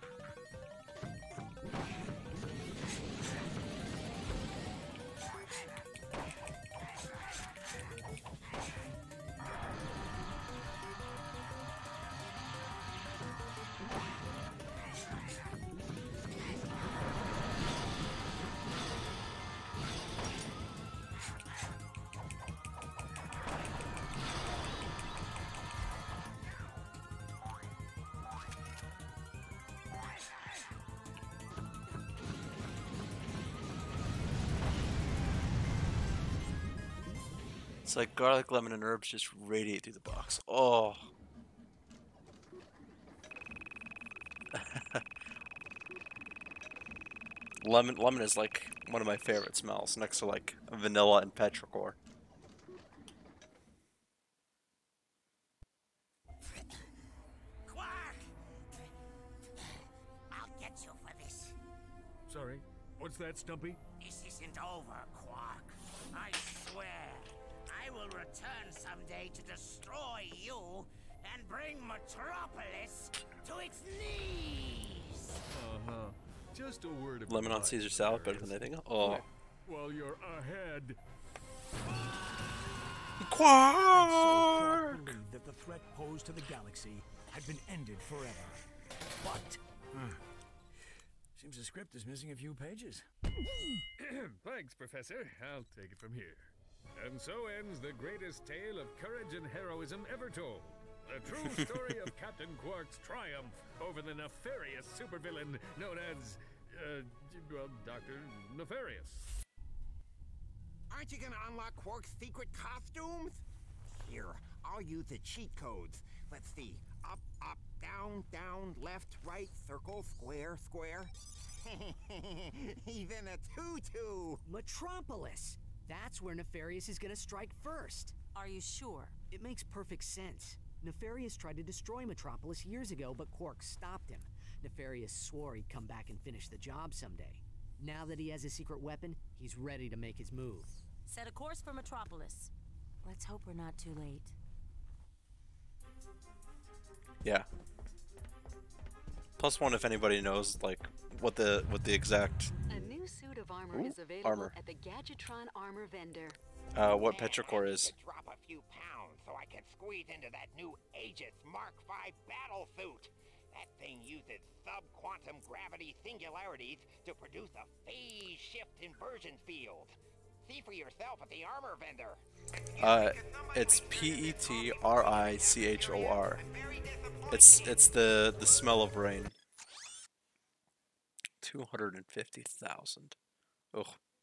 It's like garlic, lemon, and herbs just radiate through the box. Oh. Lemon is like one of my favorite smells, next to like vanilla and petrichor. Quark! I'll get you for this. Sorry, what's that, Stumpy? This isn't over, Quark. I swear. I will return someday to destroy you and bring Metropolis to its knees. Uh-huh. Just a word of Lemon on advice, Caesar salad better than anything. Oh. Well, you're ahead. Quark! Believed that the threat posed to the galaxy had been ended forever. But seems the script is missing a few pages. Thanks, Professor. I'll take it from here. And so ends the greatest tale of courage and heroism ever told. The true story of Captain Quark's triumph over the nefarious supervillain known as, well, Dr. Nefarious. Aren't you gonna unlock Quark's secret costumes? Here, I'll use the cheat codes. Let's see. Up, up, down, down, left, right, circle, square, square. Even a tutu! Metropolis! That's where Nefarious is gonna strike first. Are you sure? It makes perfect sense. Nefarious tried to destroy Metropolis years ago, but Quark stopped him. Nefarious swore he'd come back and finish the job someday. Now that he has a secret weapon, he's ready to make his move. Set a course for Metropolis. Let's hope we're not too late. Yeah. +1 if anybody knows like what the exact A new suit of armor is available at the Gadgetron armor vendor. what Petrichor is. Drop a few pounds so I can squeeze into that new Aegis Mark V battle suit. That thing uses sub-quantum gravity singularities to produce a phase shift inversion field. See for yourself at the armor vendor. It's Petrichor. It's the smell of rain. 250,000. Ugh.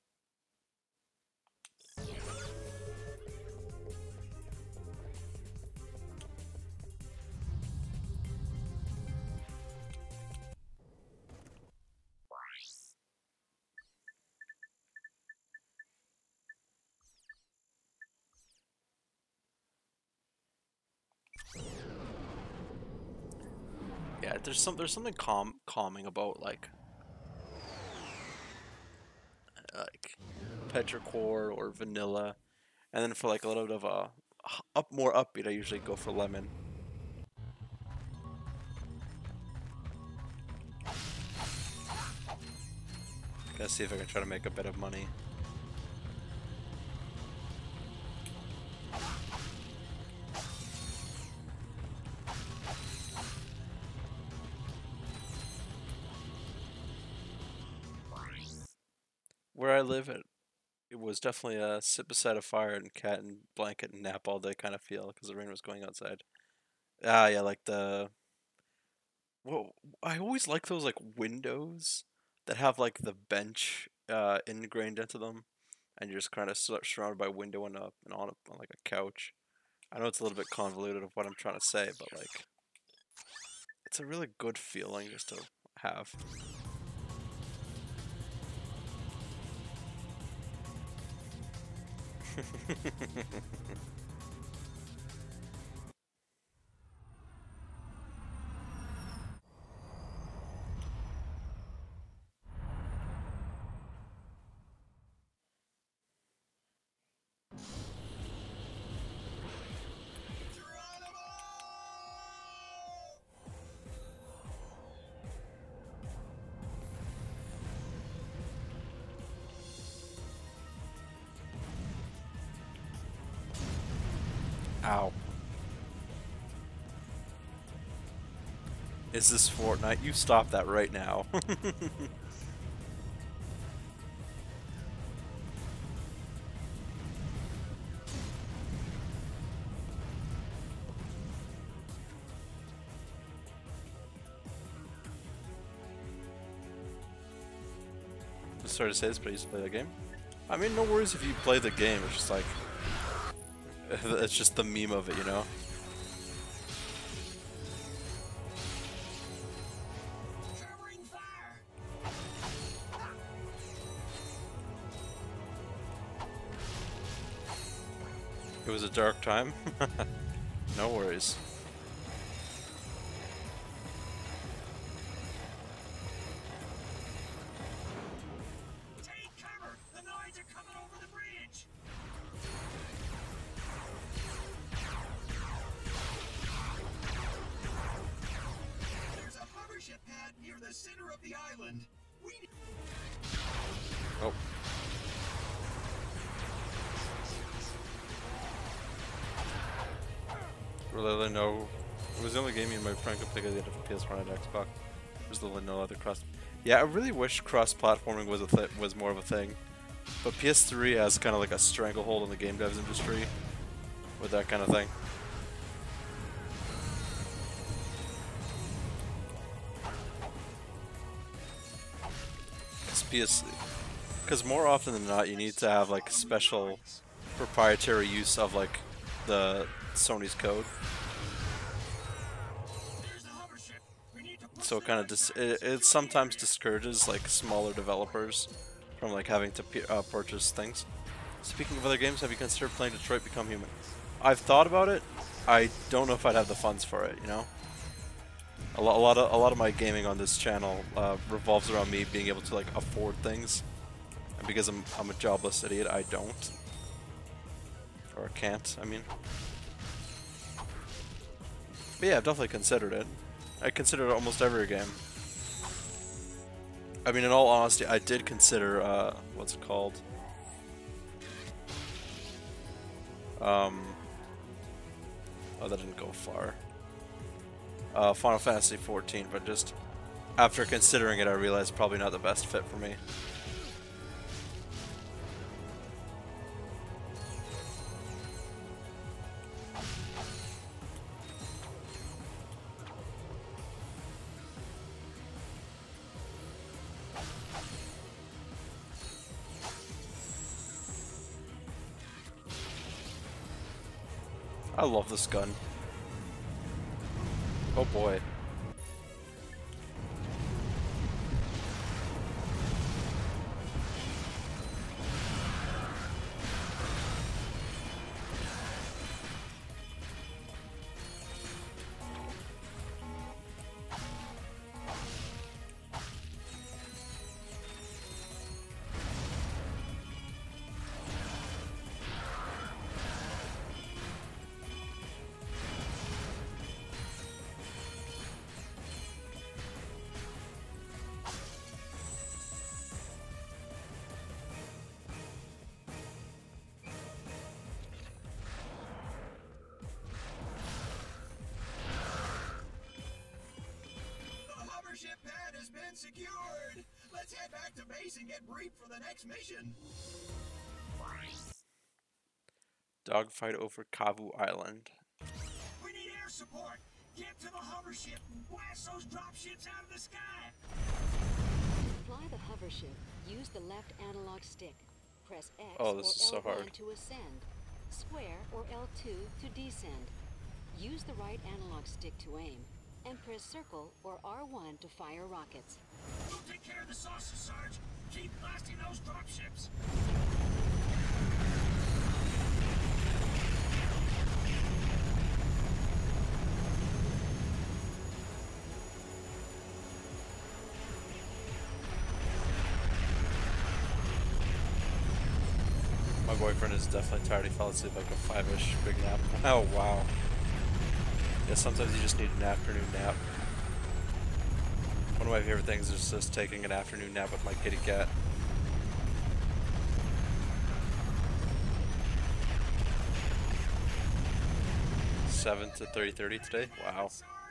Yeah, there's something calming about like Petrichor or vanilla, and then for like a little bit of a more upbeat, I usually go for lemon. Gonna see if I can try to make a bit of money. Where I live, it was definitely a sit beside a fire and cat and blanket and nap all day kind of feel because the rain was going outside. Ah, yeah, like the. Whoa, I always like those like windows that have like the bench ingrained into them, and you're just kind of surrounded by window and on like a couch. I know it's a little bit convoluted of what I'm trying to say, but like, it's a really good feeling just to have. Ow. Is this Fortnite? You stop that right now. I'm sorry to say this, but I used to play the game. I mean, no worries if you play the game, it's just like... It's just the meme of it, you know? It was a dark time? No worries. Oh. Really no. It was the only game me and my friend could play because he had a PS1 and Xbox. There's literally no other cross. Yeah, I really wish cross-platforming was more of a thing, but PS3 has kind of like a stranglehold on the game devs industry with that kind of thing. Because more often than not, you need to have like special proprietary use of like the Sony's code. So it kind of it sometimes discourages like smaller developers from like having to purchase things. Speaking of other games, have you considered playing Detroit Become Human? I've thought about it. I don't know if I'd have the funds for it, you know? A lot of my gaming on this channel revolves around me being able to like afford things, and because I'm a jobless idiot, I don't, or can't. I mean, but yeah, I've definitely considered it. I considered almost every game. I mean, in all honesty, I did consider what's it called? Oh, that didn't go far. Final Fantasy XIV, but just after considering it, I realized probably not the best fit for me. I love this gun. Oh boy. Ship pad has been secured. Let's head back to base and get briefed for the next mission. Dogfight over Kavu Island. We need air support. Get to the hover ship and blast those drop ships out of the sky. To fly the hover ship, use the left analog stick. Press X Oh, this is so or L1 hard. to ascend. Square or L2 to descend. Use the right analog stick to aim. And press circle or R1 to fire rockets. We'll take care of the saucer, Sarge. Keep blasting those drop ships. My boyfriend is definitely tired. He fell asleep like a 5-ish big nap. Oh wow. Yeah, sometimes you just need an afternoon nap. One of my favorite things is just taking an afternoon nap with my kitty cat. $7 to 3:30 today. Wow.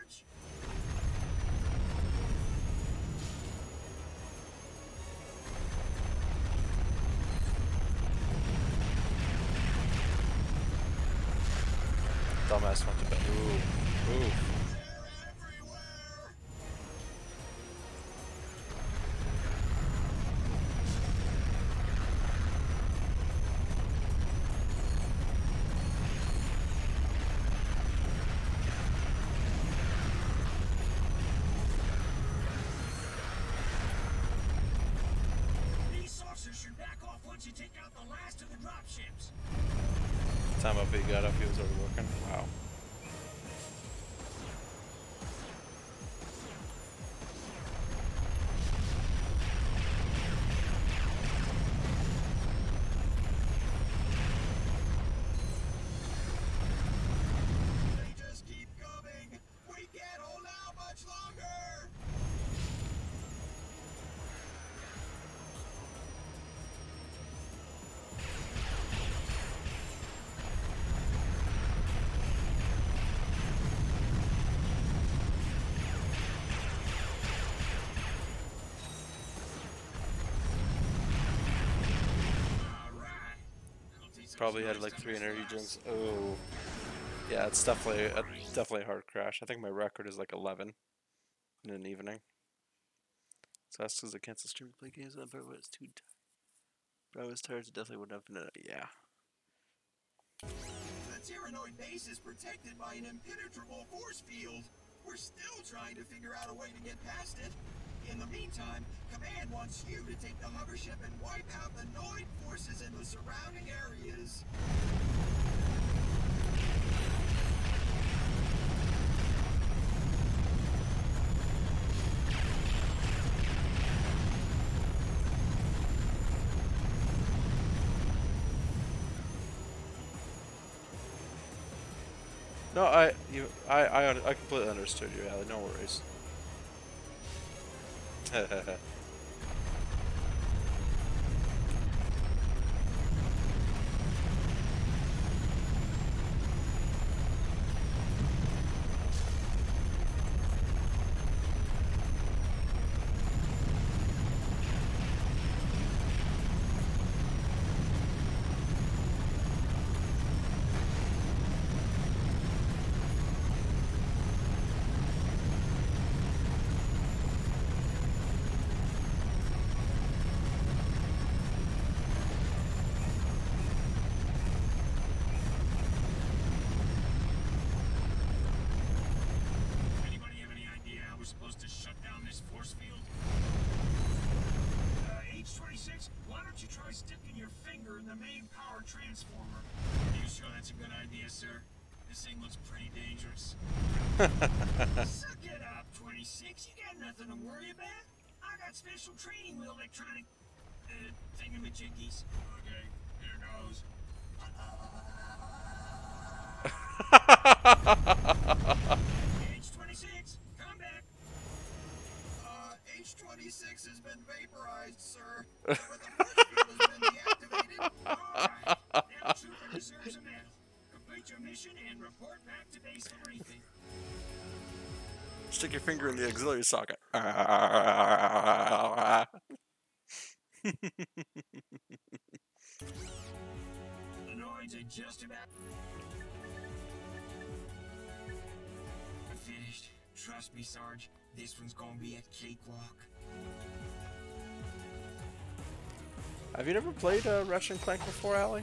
Dumbass went to bed. Ooh. Ooh. These saucers should back off once you take out the last of the drop ships. Time up he got up, he was already working. Wow. They just keep coming. We can't hold out much longer. Probably had like 3 energy drinks. Oh. Yeah, it's definitely a hard crash. I think my record is like 11 in an evening. So that's because I canceled stream to play games on but it's too tired. But I was tired, so definitely wouldn't have been yeah. The Tyrannoid base is protected by an impenetrable force field. We're still trying to figure out a way to get past it. In the meantime, Command wants you to take the hover ship and wipe out the Noid forces in the surrounding areas. No, I completely understood you, Allie. No worries. Anybody have any idea how we're supposed to shut down this force field? H26, why don't you try sticking your finger in the main power transformer? Are you sure that's a good idea, sir? This thing looks pretty dangerous. Suck it up, 26. You got nothing to worry about. I got special training with electronic thingamajiggies. Okay, here goes. H26, come back. H26 has been vaporized, sir. But the force field has been deactivated. Alright, now Trooper deserves a medal. Complete your mission and report back to base for briefing. Stick your finger in the auxiliary socket. The noise are just about finished. Trust me, Sarge. This one's gonna be a cakewalk. Have you never played Ratchet & Clank before, Allie?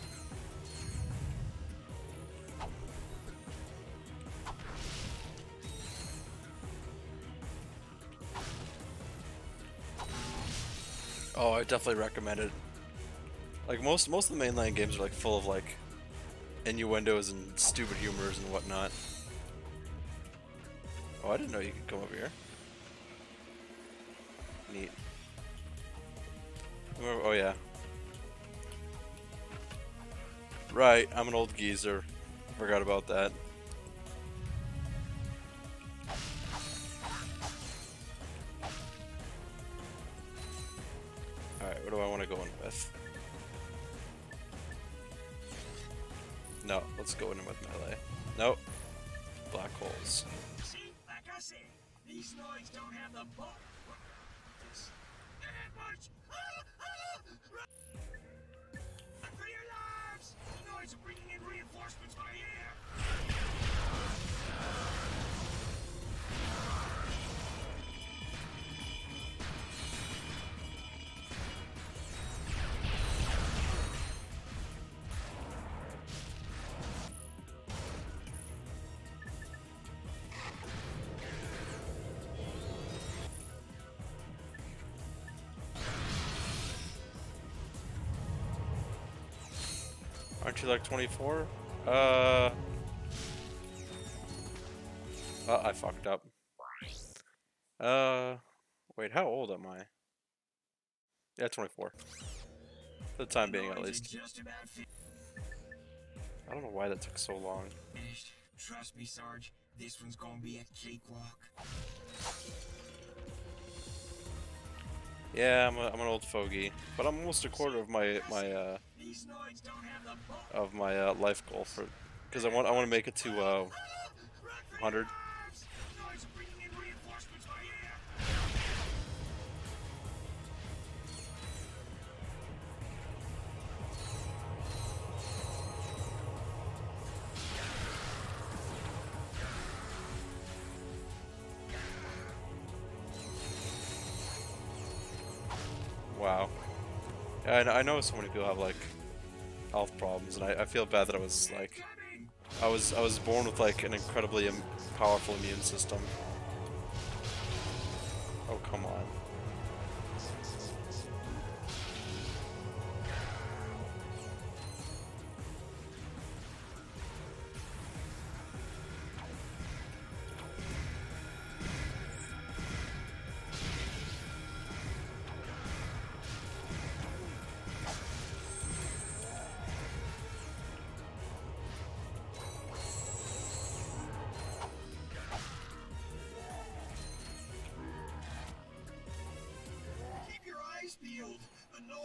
Oh, I definitely recommend it. Like most of the mainline games are like full of like innuendos and stupid humors and whatnot. Oh, I didn't know you could come over here. Neat. Oh yeah. Right, I'm an old geezer. Forgot about that. Alright, what do I want to go in with? No, let's go in with melee. Nope. Black holes. See, like I said, these noise don't have the bulk. That much. Run for your lives! The noise are bringing in reinforcements by air. Aren't you like 24? I fucked up. Wait, how old am I? Yeah, 24. For the time being, at least. I don't know why that took so long. Finished. Trust me, Sarge. This one's gonna be a cakewalk. Yeah, I'm an old fogey, but I'm almost a quarter of my life goal for, because I want to make it to 100. Wow. Yeah, I know so many people have like health problems, and I feel bad that I was like, I was born with like an incredibly powerful immune system. Oh, come on.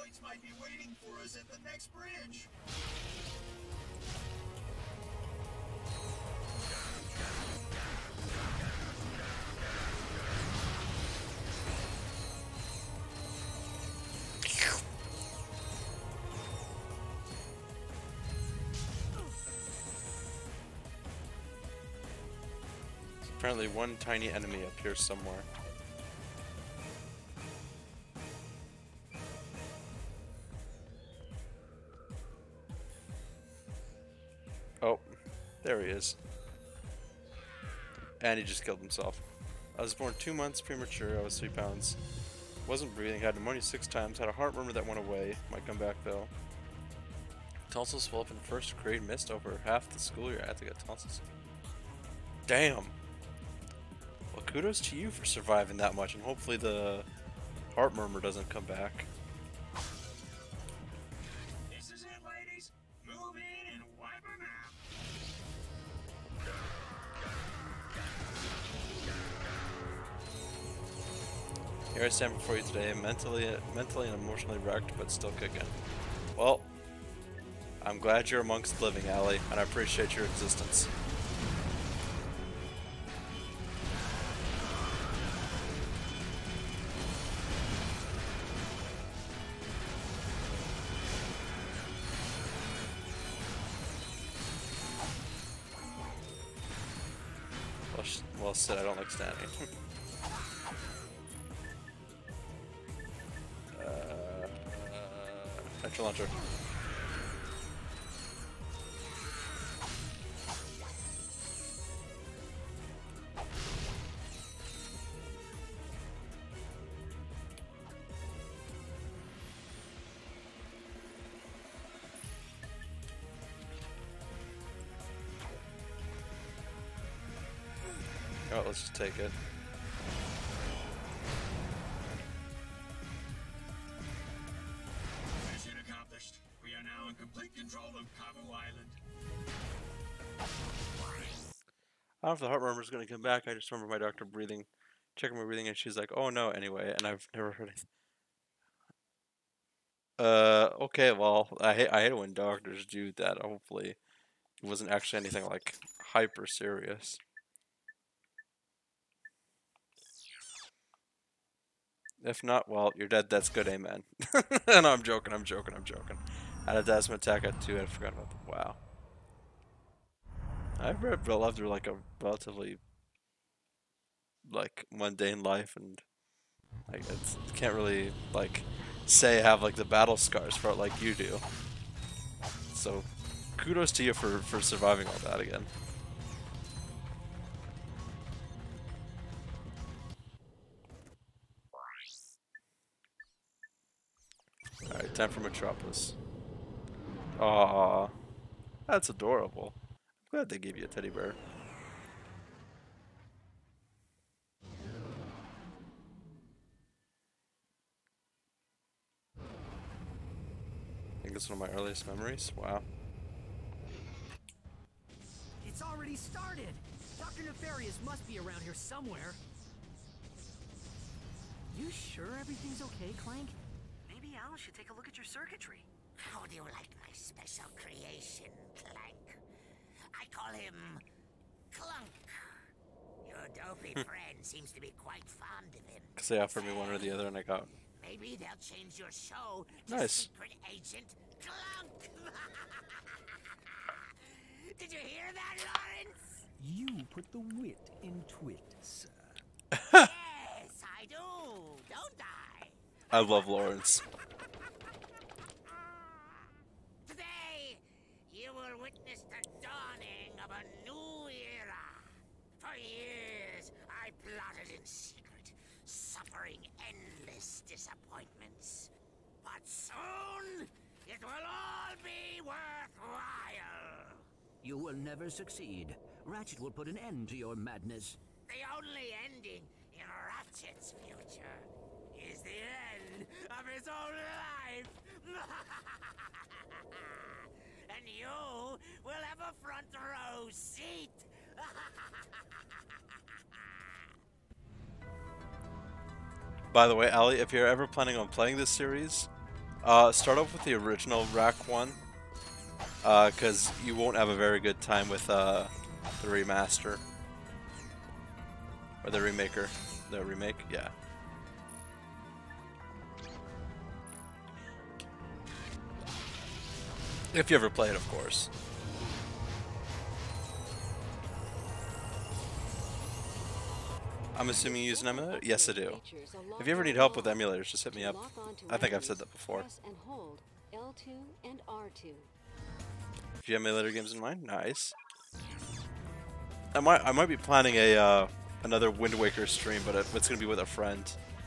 checkpoints might be waiting for us at the next bridge. Apparently one tiny enemy appears somewhere. Oh, there he is. And he just killed himself. I was born 2 months premature, I was 3 pounds. Wasn't breathing, had pneumonia 6 times, had a heart murmur that went away. Might come back though. Tonsils swell up in first grade, missed over half the school year. I had to get tonsils. Damn! Well, kudos to you for surviving that much, and hopefully the heart murmur doesn't come back. This is it, ladies. Move in and wipe them out. Here I stand before you today, mentally and emotionally wrecked, but still kicking. Well, I'm glad you're amongst the living, Allie, and I appreciate your existence. Well said, I don't like standing. Extra launcher. Alright, let's just take it. Mission accomplished. We are now in complete control of Kabu Island. I don't know if the heart murmur is going to come back. I just remember my doctor checking my breathing, and she's like, "Oh no," anyway, and I've never heard it. Okay, well, I hate it when doctors do that. Hopefully, it wasn't actually anything like hyper serious. If not, well, you're dead. That's good, amen. No, I'm joking. I had a asthma attack at 2. I forgot about that. Wow. I've lived through like a relatively like mundane life, and I can't really like say I have like the battle scars for it like you do. So kudos to you for surviving all that again. Alright, time for Metropolis. Aww. That's adorable. I'm glad they gave you a teddy bear. I think it's one of my earliest memories. Wow. It's already started! Dr. Nefarious must be around here somewhere. You sure everything's okay, Clank? Maybe Alice should take a look at your circuitry. How do you like my special creation, Clank? I call him Clunk. Your dopey friend seems to be quite fond of him. Because they offered me one or the other and I got. Maybe they'll change your show to Nice. Secret Agent Clunk. Did you hear that, Lawrence? You put the wit in twit, sir. Yes, I do, don't I? I love Lawrence. Today, you will witness the dawning of a new era. For years, I plotted in secret, suffering endless disappointments. But soon, it will all be worthwhile. You will never succeed. Ratchet will put an end to your madness. The only ending in Ratchet's future is the end of his own life. And you will have a front row seat. By the way, Allie, if you're ever planning on playing this series, Start off with the original rack one, because you won't have a very good time with the remaster. Or the remaker. The remake, yeah. If you ever play it, of course. I'm assuming you use an emulator? Yes, I do. If you ever need help with emulators, just hit me up. I think I've said that before. Press and hold L2 and R2. If you have emulator games in mind, nice. I might be planning a another Wind Waker stream, but it's gonna be with a friend.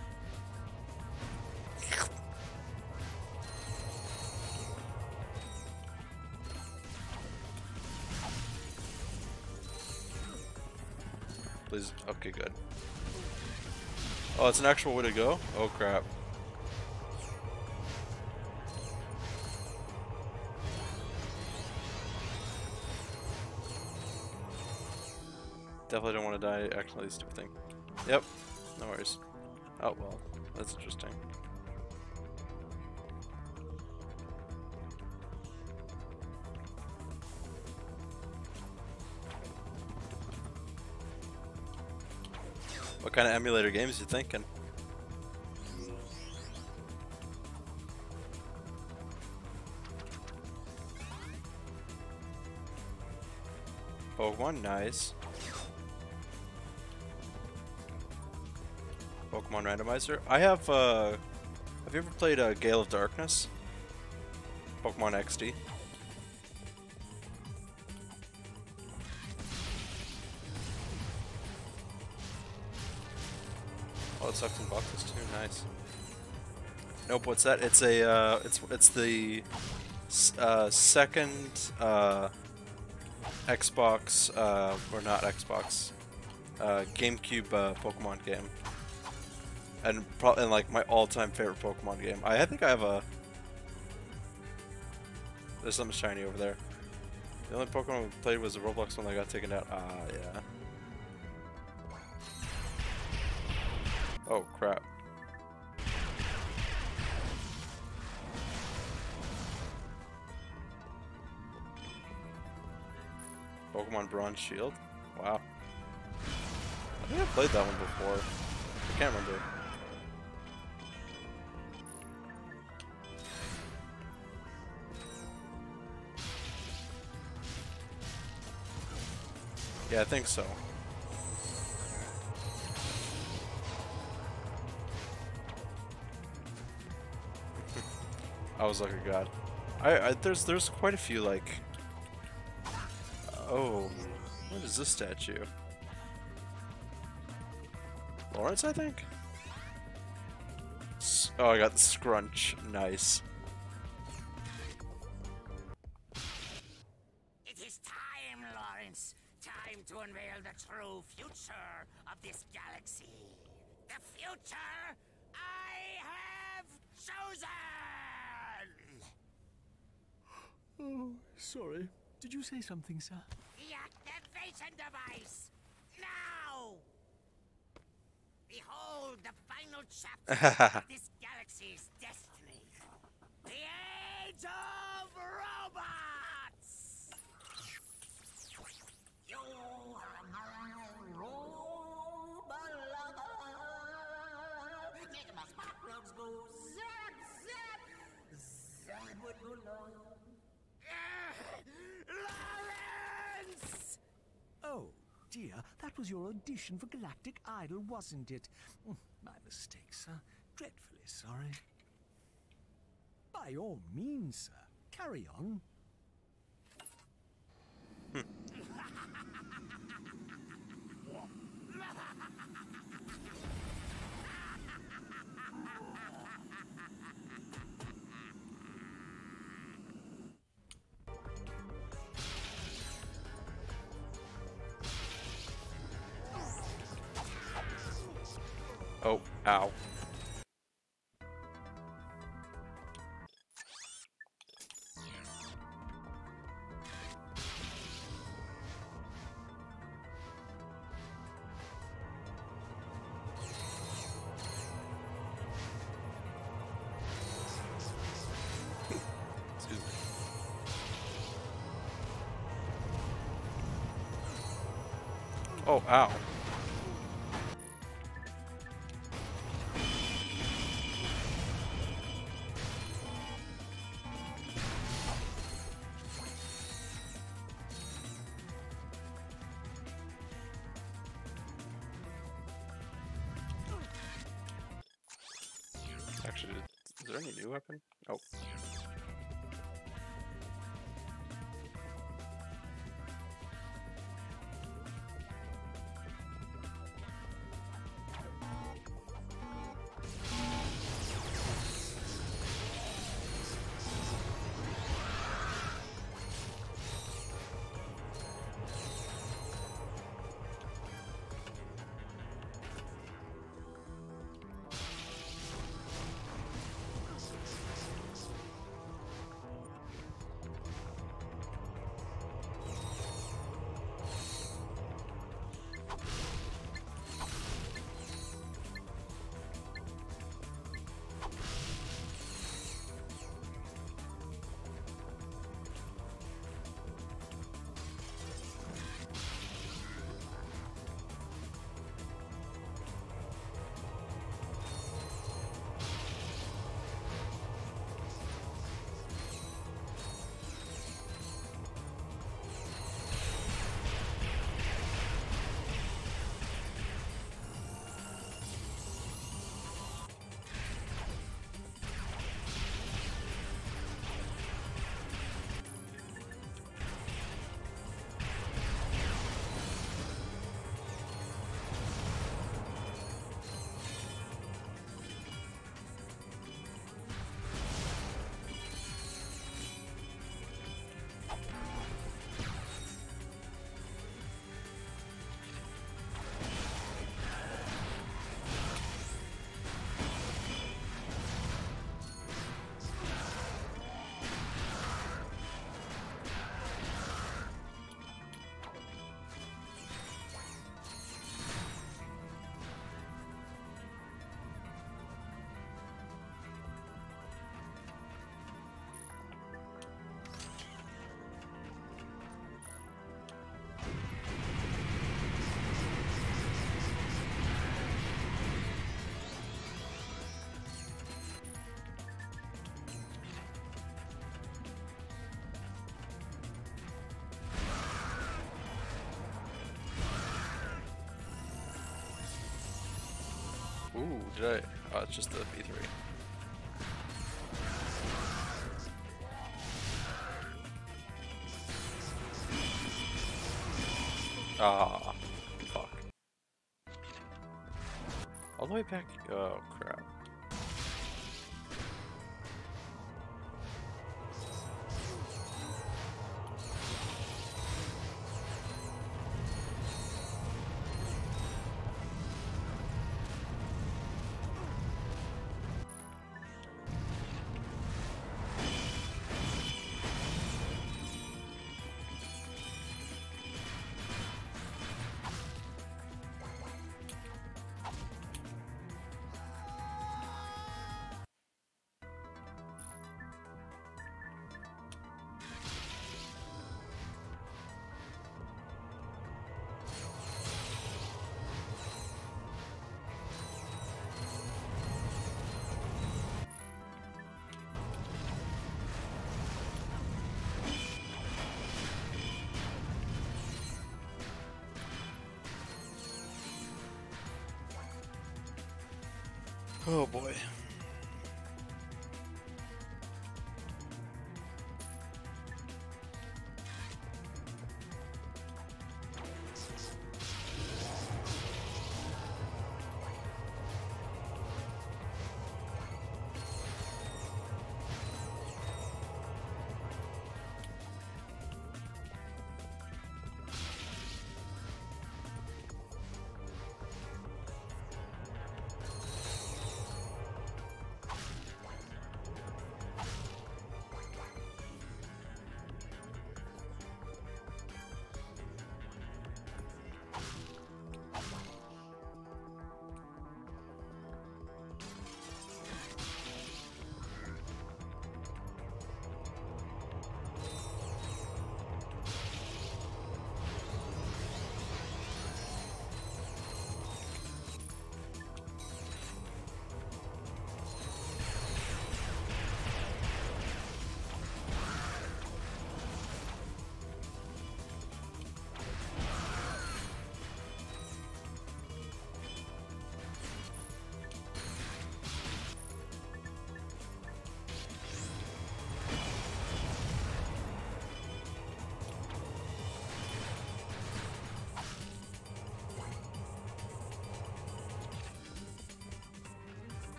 Please, okay, good. Oh, it's an actual way to go? Oh crap. Definitely don't want to die accidentally, stupid thing. Yep, no worries. Oh well, that's interesting. What kind of emulator games you thinking? Pokemon, nice. Pokemon Randomizer. I have you ever played Gale of Darkness? Pokemon XD. Oh, it sucks in boxes too. Nice. Nope. What's that? It's a it's the second Xbox or not Xbox GameCube Pokemon game, and like my all-time favorite Pokemon game. I think I have a. There's something shiny over there. The only Pokemon we played was the Roblox one that got taken out. Ah, yeah. Oh crap. Pokemon Bronze Shield? Wow. I think I played that one before. I can't remember. Yeah, I think so. I was like a god. There's quite a few like. Oh, what is this statue? Lawrence, I think. Oh, I got the Scrunch. Nice. It is time, Lawrence. Time to unveil the true future of this galaxy. The future I have chosen! Oh, sorry. Did you say something, sir? The activation device! Now! Behold the final chapter of this galaxy's destiny. The Age of Robots! You are my robot lover. Make my spark plugs go zap, zap, zap with your love. Lawrence! Oh, dear, that was your audition for Galactic Idol, wasn't it? My mistake, sir. Dreadfully sorry. By all means, sir. Carry on. Oh, ow. Oh, ow. Actually, is there any new weapon? Oh. Ooh, did I? Oh, it's just the B3. Ah, fuck. All the way back. Oh, crap. Oh boy.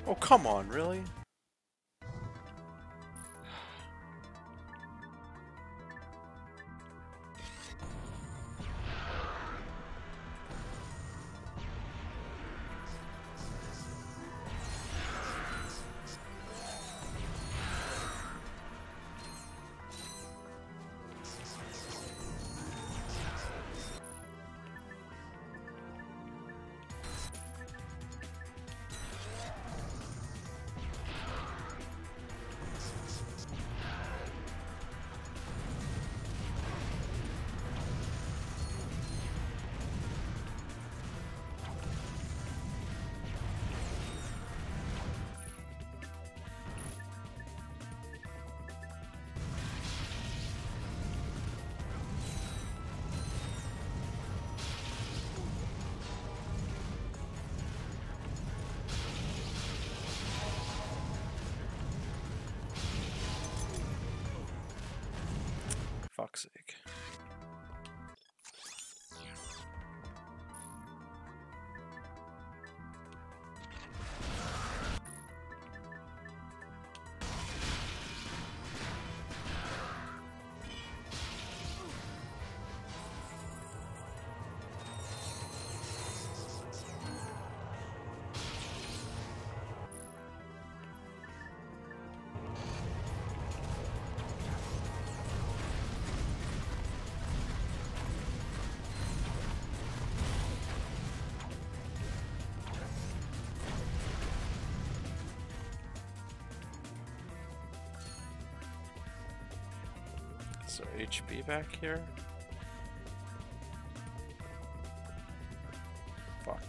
Oh, come on, really? Fuck's sake. So HP back here? Fuck.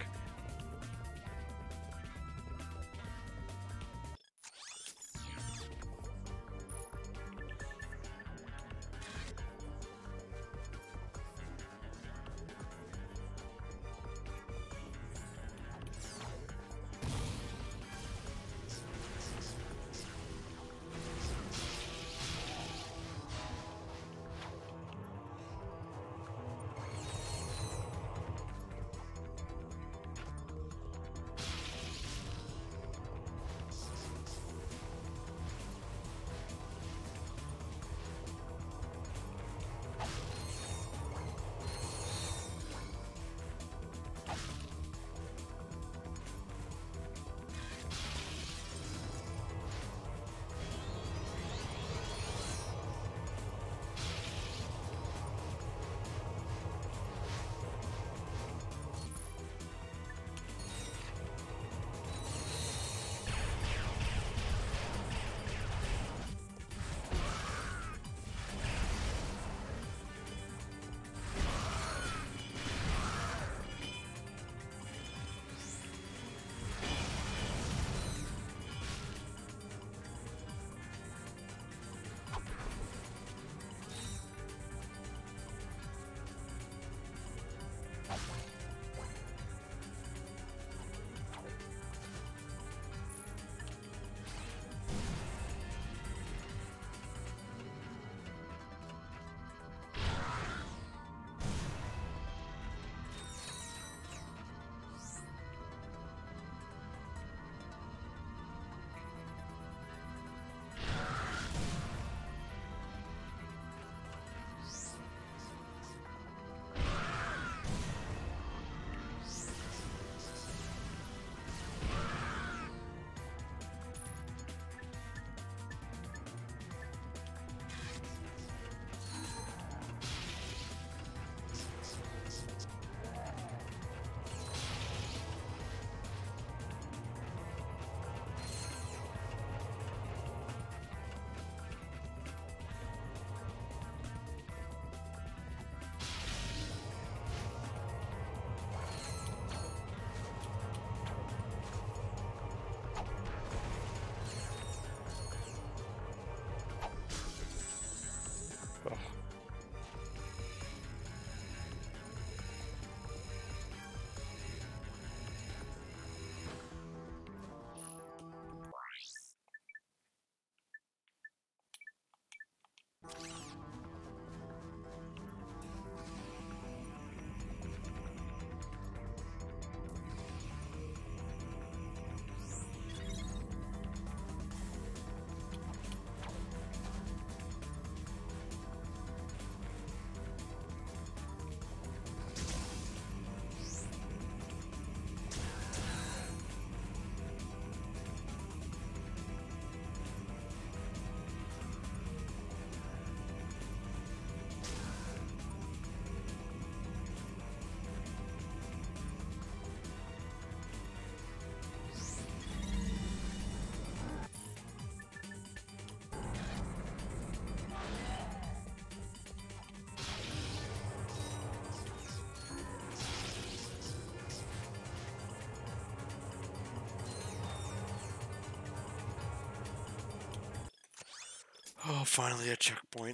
Oh, finally a checkpoint.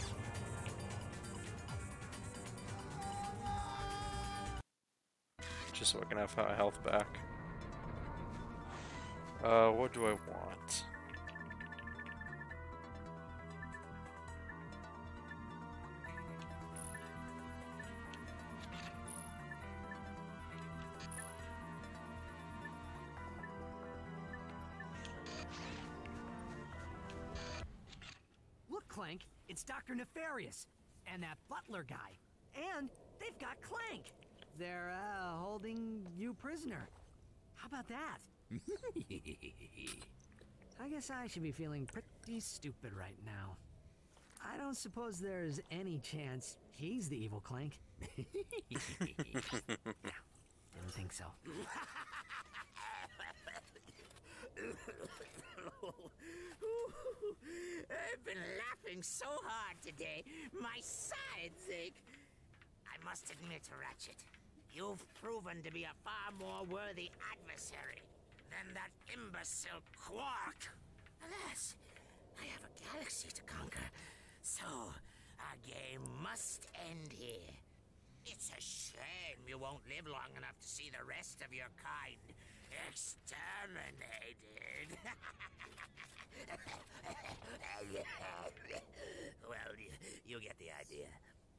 Just so I can have health back. What do I want? Look, Clank, it's Dr. Nefarious and that butler guy. And they've got Clank. They're holding you prisoner. How about that? I guess I should be feeling pretty stupid right now. I don't suppose there's any chance he's the evil Clank. Yeah, didn't think so. I've been laughing so hard today, my sides ache. I must admit, Ratchet, you've proven to be a far more worthy adversary than that imbecile Quark. Alas, I have a galaxy to conquer, so our game must end here. It's a shame you won't live long enough to see the rest of your kind exterminated. Well, you get the idea.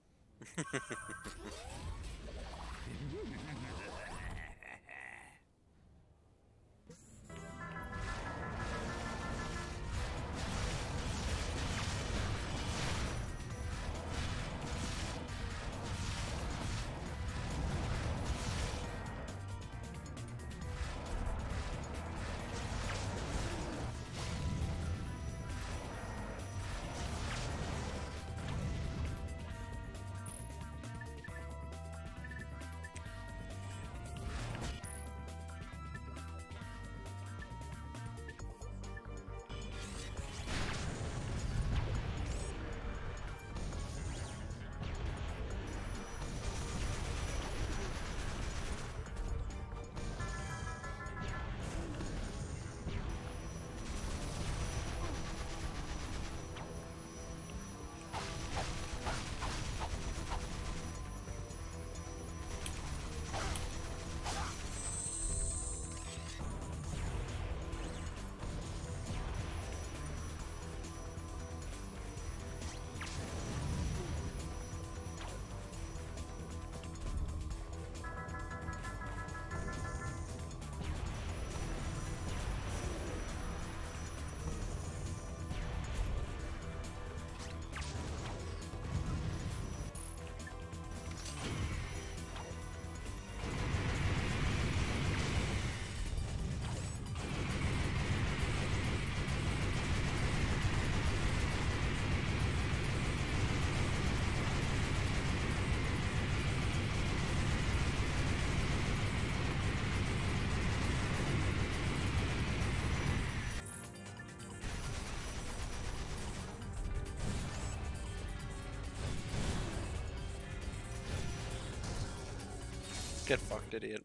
Get fucked, idiot.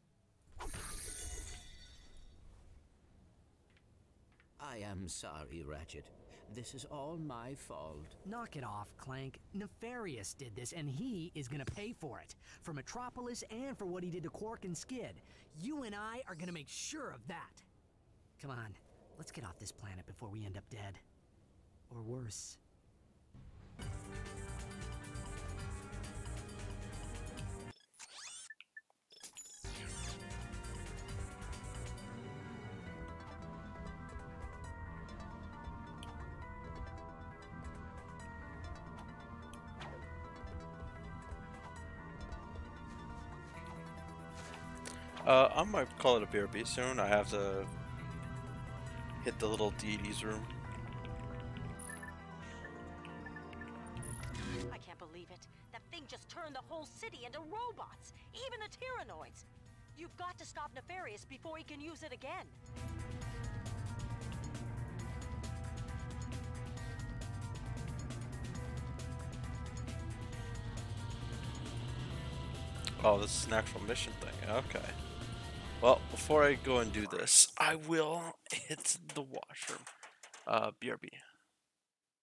I am sorry, Ratchet. This is all my fault. Knock it off, Clank. Nefarious did this, and he is gonna pay for it. For Metropolis and for what he did to Quark and Skid. You and I are gonna make sure of that. Come on, let's get off this planet before we end up dead. Or worse. I might call it a BRB soon. I have to hit the little deities room. I can't believe it. That thing just turned the whole city into robots, even the Tyrannoids. You've got to stop Nefarious before he can use it again. Oh, this is an actual mission thing. Okay. Well, before I go and do this, I will hit the washroom. BRB.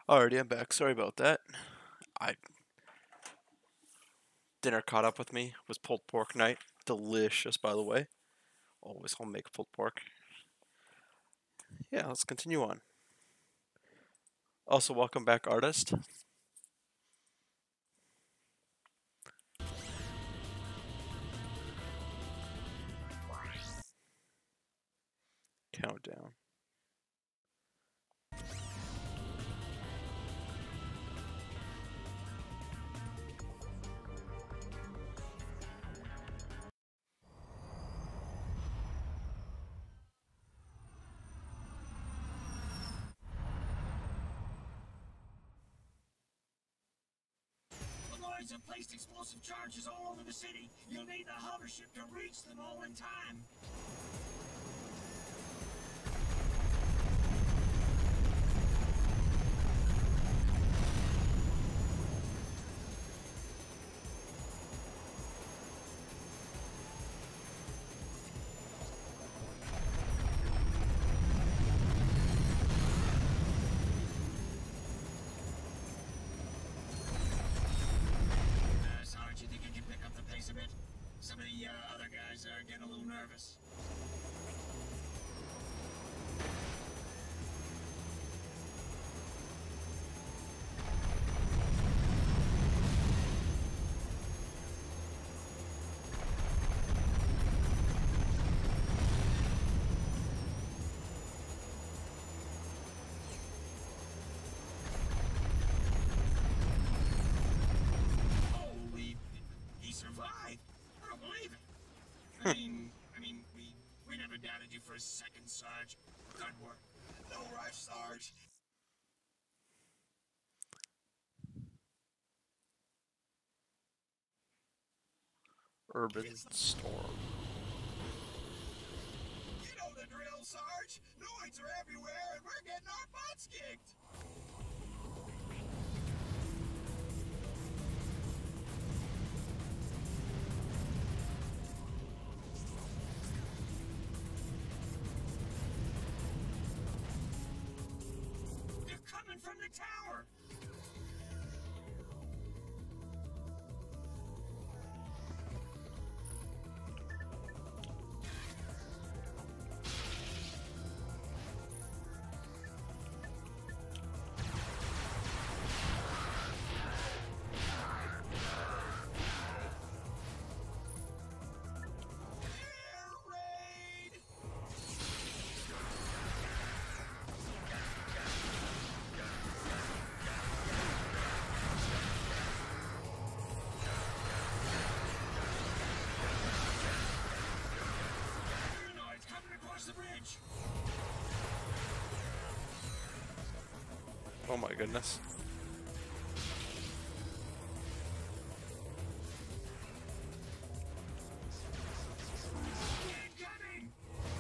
Alrighty, I'm back. Sorry about that. Dinner caught up with me. It was pulled pork night. Delicious, by the way. Always home make pulled pork. Yeah, let's continue on. Also, welcome back, artist. Countdown. Lloyds have placed explosive charges all over the city. You'll need the hover ship to reach them all in time. Some of the other guys are getting a little nervous. Holy, he survived. I don't believe it. I mean, we never doubted you for a second, Sarge. Good work. No rush, Sarge. Urban Storm. You know the drill, Sarge. Lloyds are everywhere, and we're getting our butts kicked. Coming from the tower! The bridge. Oh my goodness. Incoming!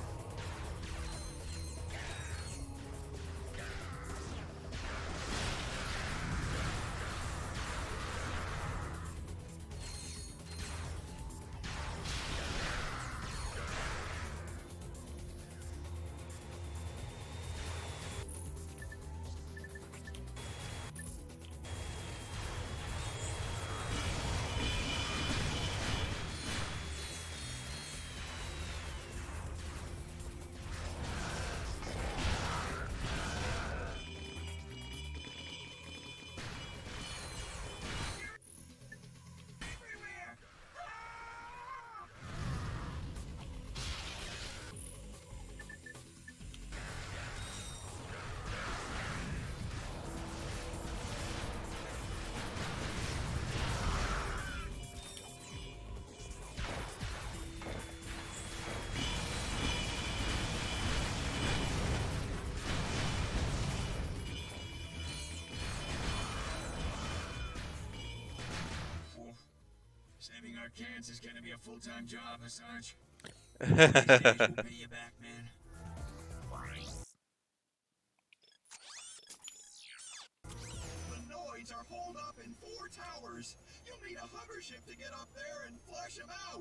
Saving our cans is gonna be a full-time job, Sarge. These days will pay you back, man. The Lloyds are holed up in 4 towers. You'll need a hover ship to get up there and flush them out.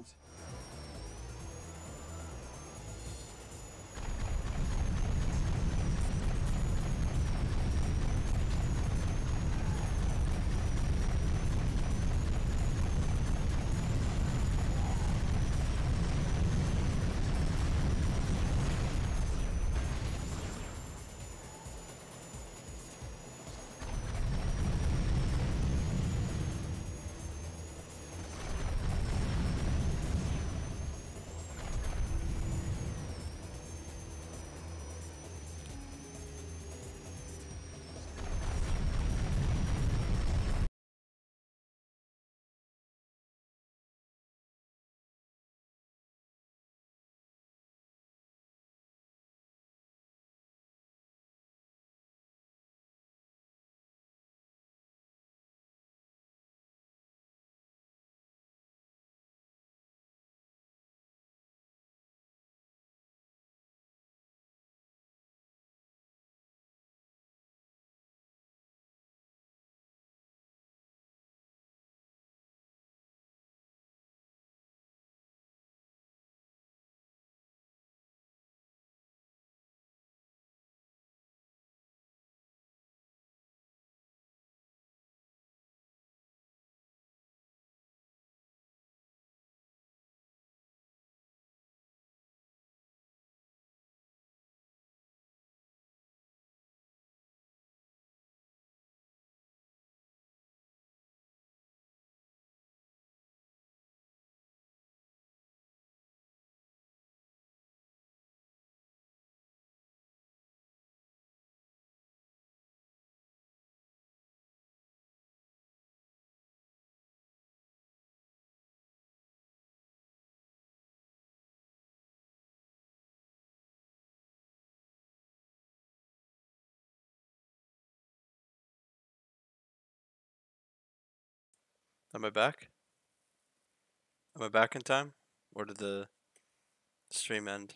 Am I back? Am I back in time? Or did the stream end?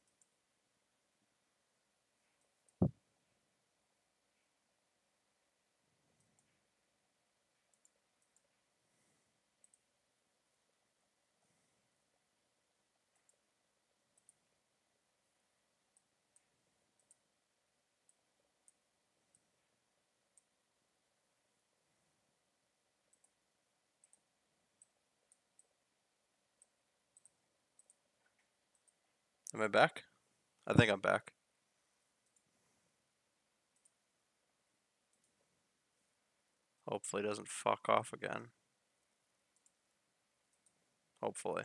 Am I back? I think I'm back. Hopefully it doesn't fuck off again. Hopefully.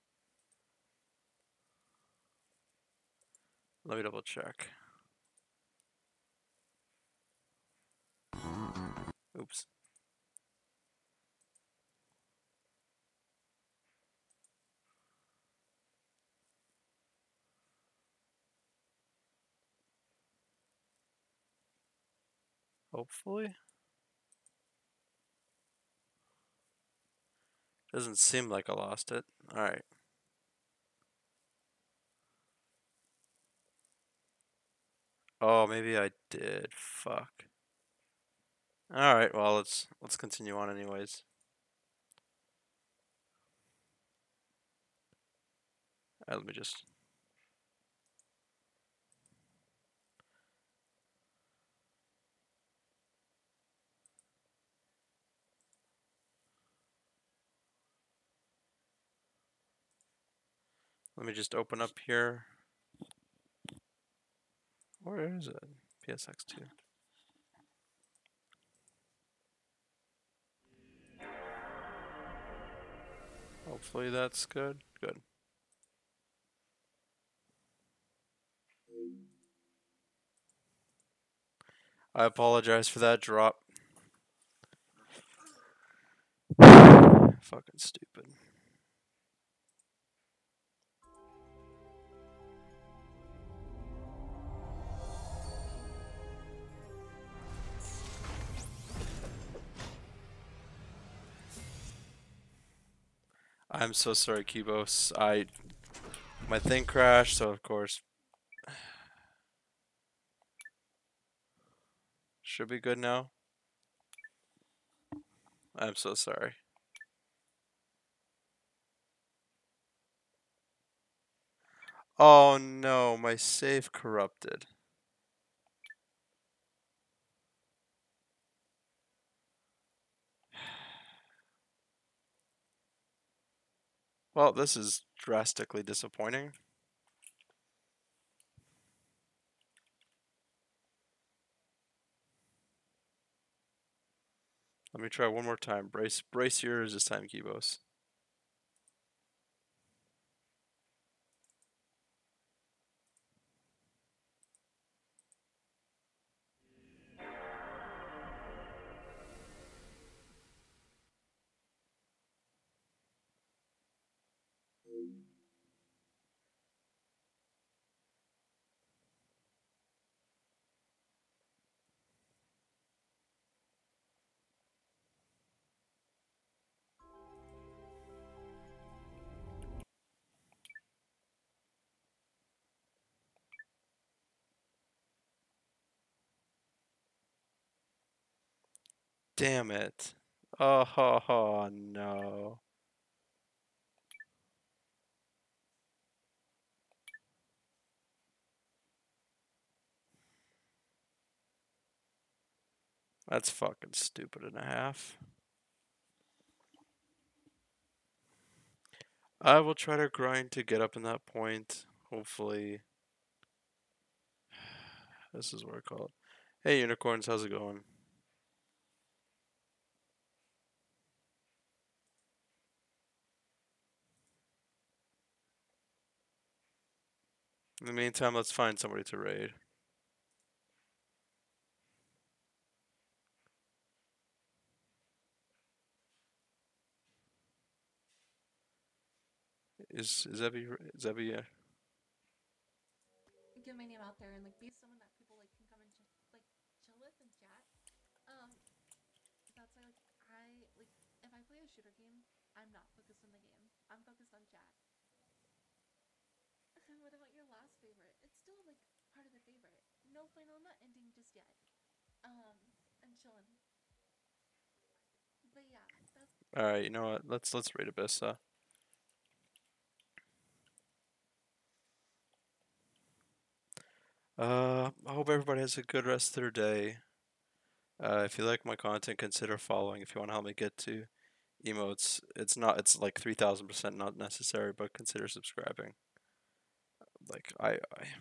Let me double check. Oops. Hopefully. Doesn't seem like I lost it. Alright. Oh, maybe I did. Fuck. Alright, well let's continue on anyways. Let me just open up here. Where is it? PSX2. Hopefully that's good. Good. I apologize for that drop. Fucking stupid. I'm so sorry, Kibos. My thing crashed, so of course should be good now. I'm so sorry. Oh no, my save corrupted. Well, this is drastically disappointing. Let me try one more time. Brace yours this time, Kibos. Damn it. Oh no. That's fucking stupid and a half. I will try to grind to get up in that point. Hopefully. This is what I call it. Hey unicorns, how's it going? In the meantime, let's find somebody to raid. Is Zebby Get my name out there and like be someone that people like can come and like chill with and chat. That's why like I like if I play a shooter still like part of the favorite. No final nut ending just yet. I'm chilling. But yeah, that's Alright, you know what? Let's rate Abyssa. I hope everybody has a good rest of their day. If you like my content, consider following. If you want to help me get to emotes, it's like 3,000% not necessary, but consider subscribing. Like I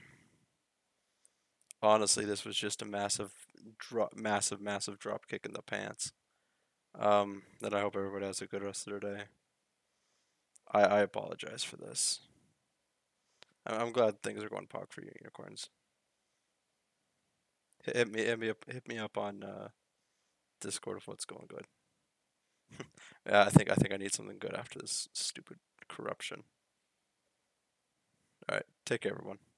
honestly, this was just a massive drop kick in the pants. Then I hope everybody has a good rest of their day. I apologize for this. I'm glad things are going POC for you, unicorns. Hit me up on Discord if what's going good. Yeah, I think I need something good after this stupid corruption. All right, take care, everyone.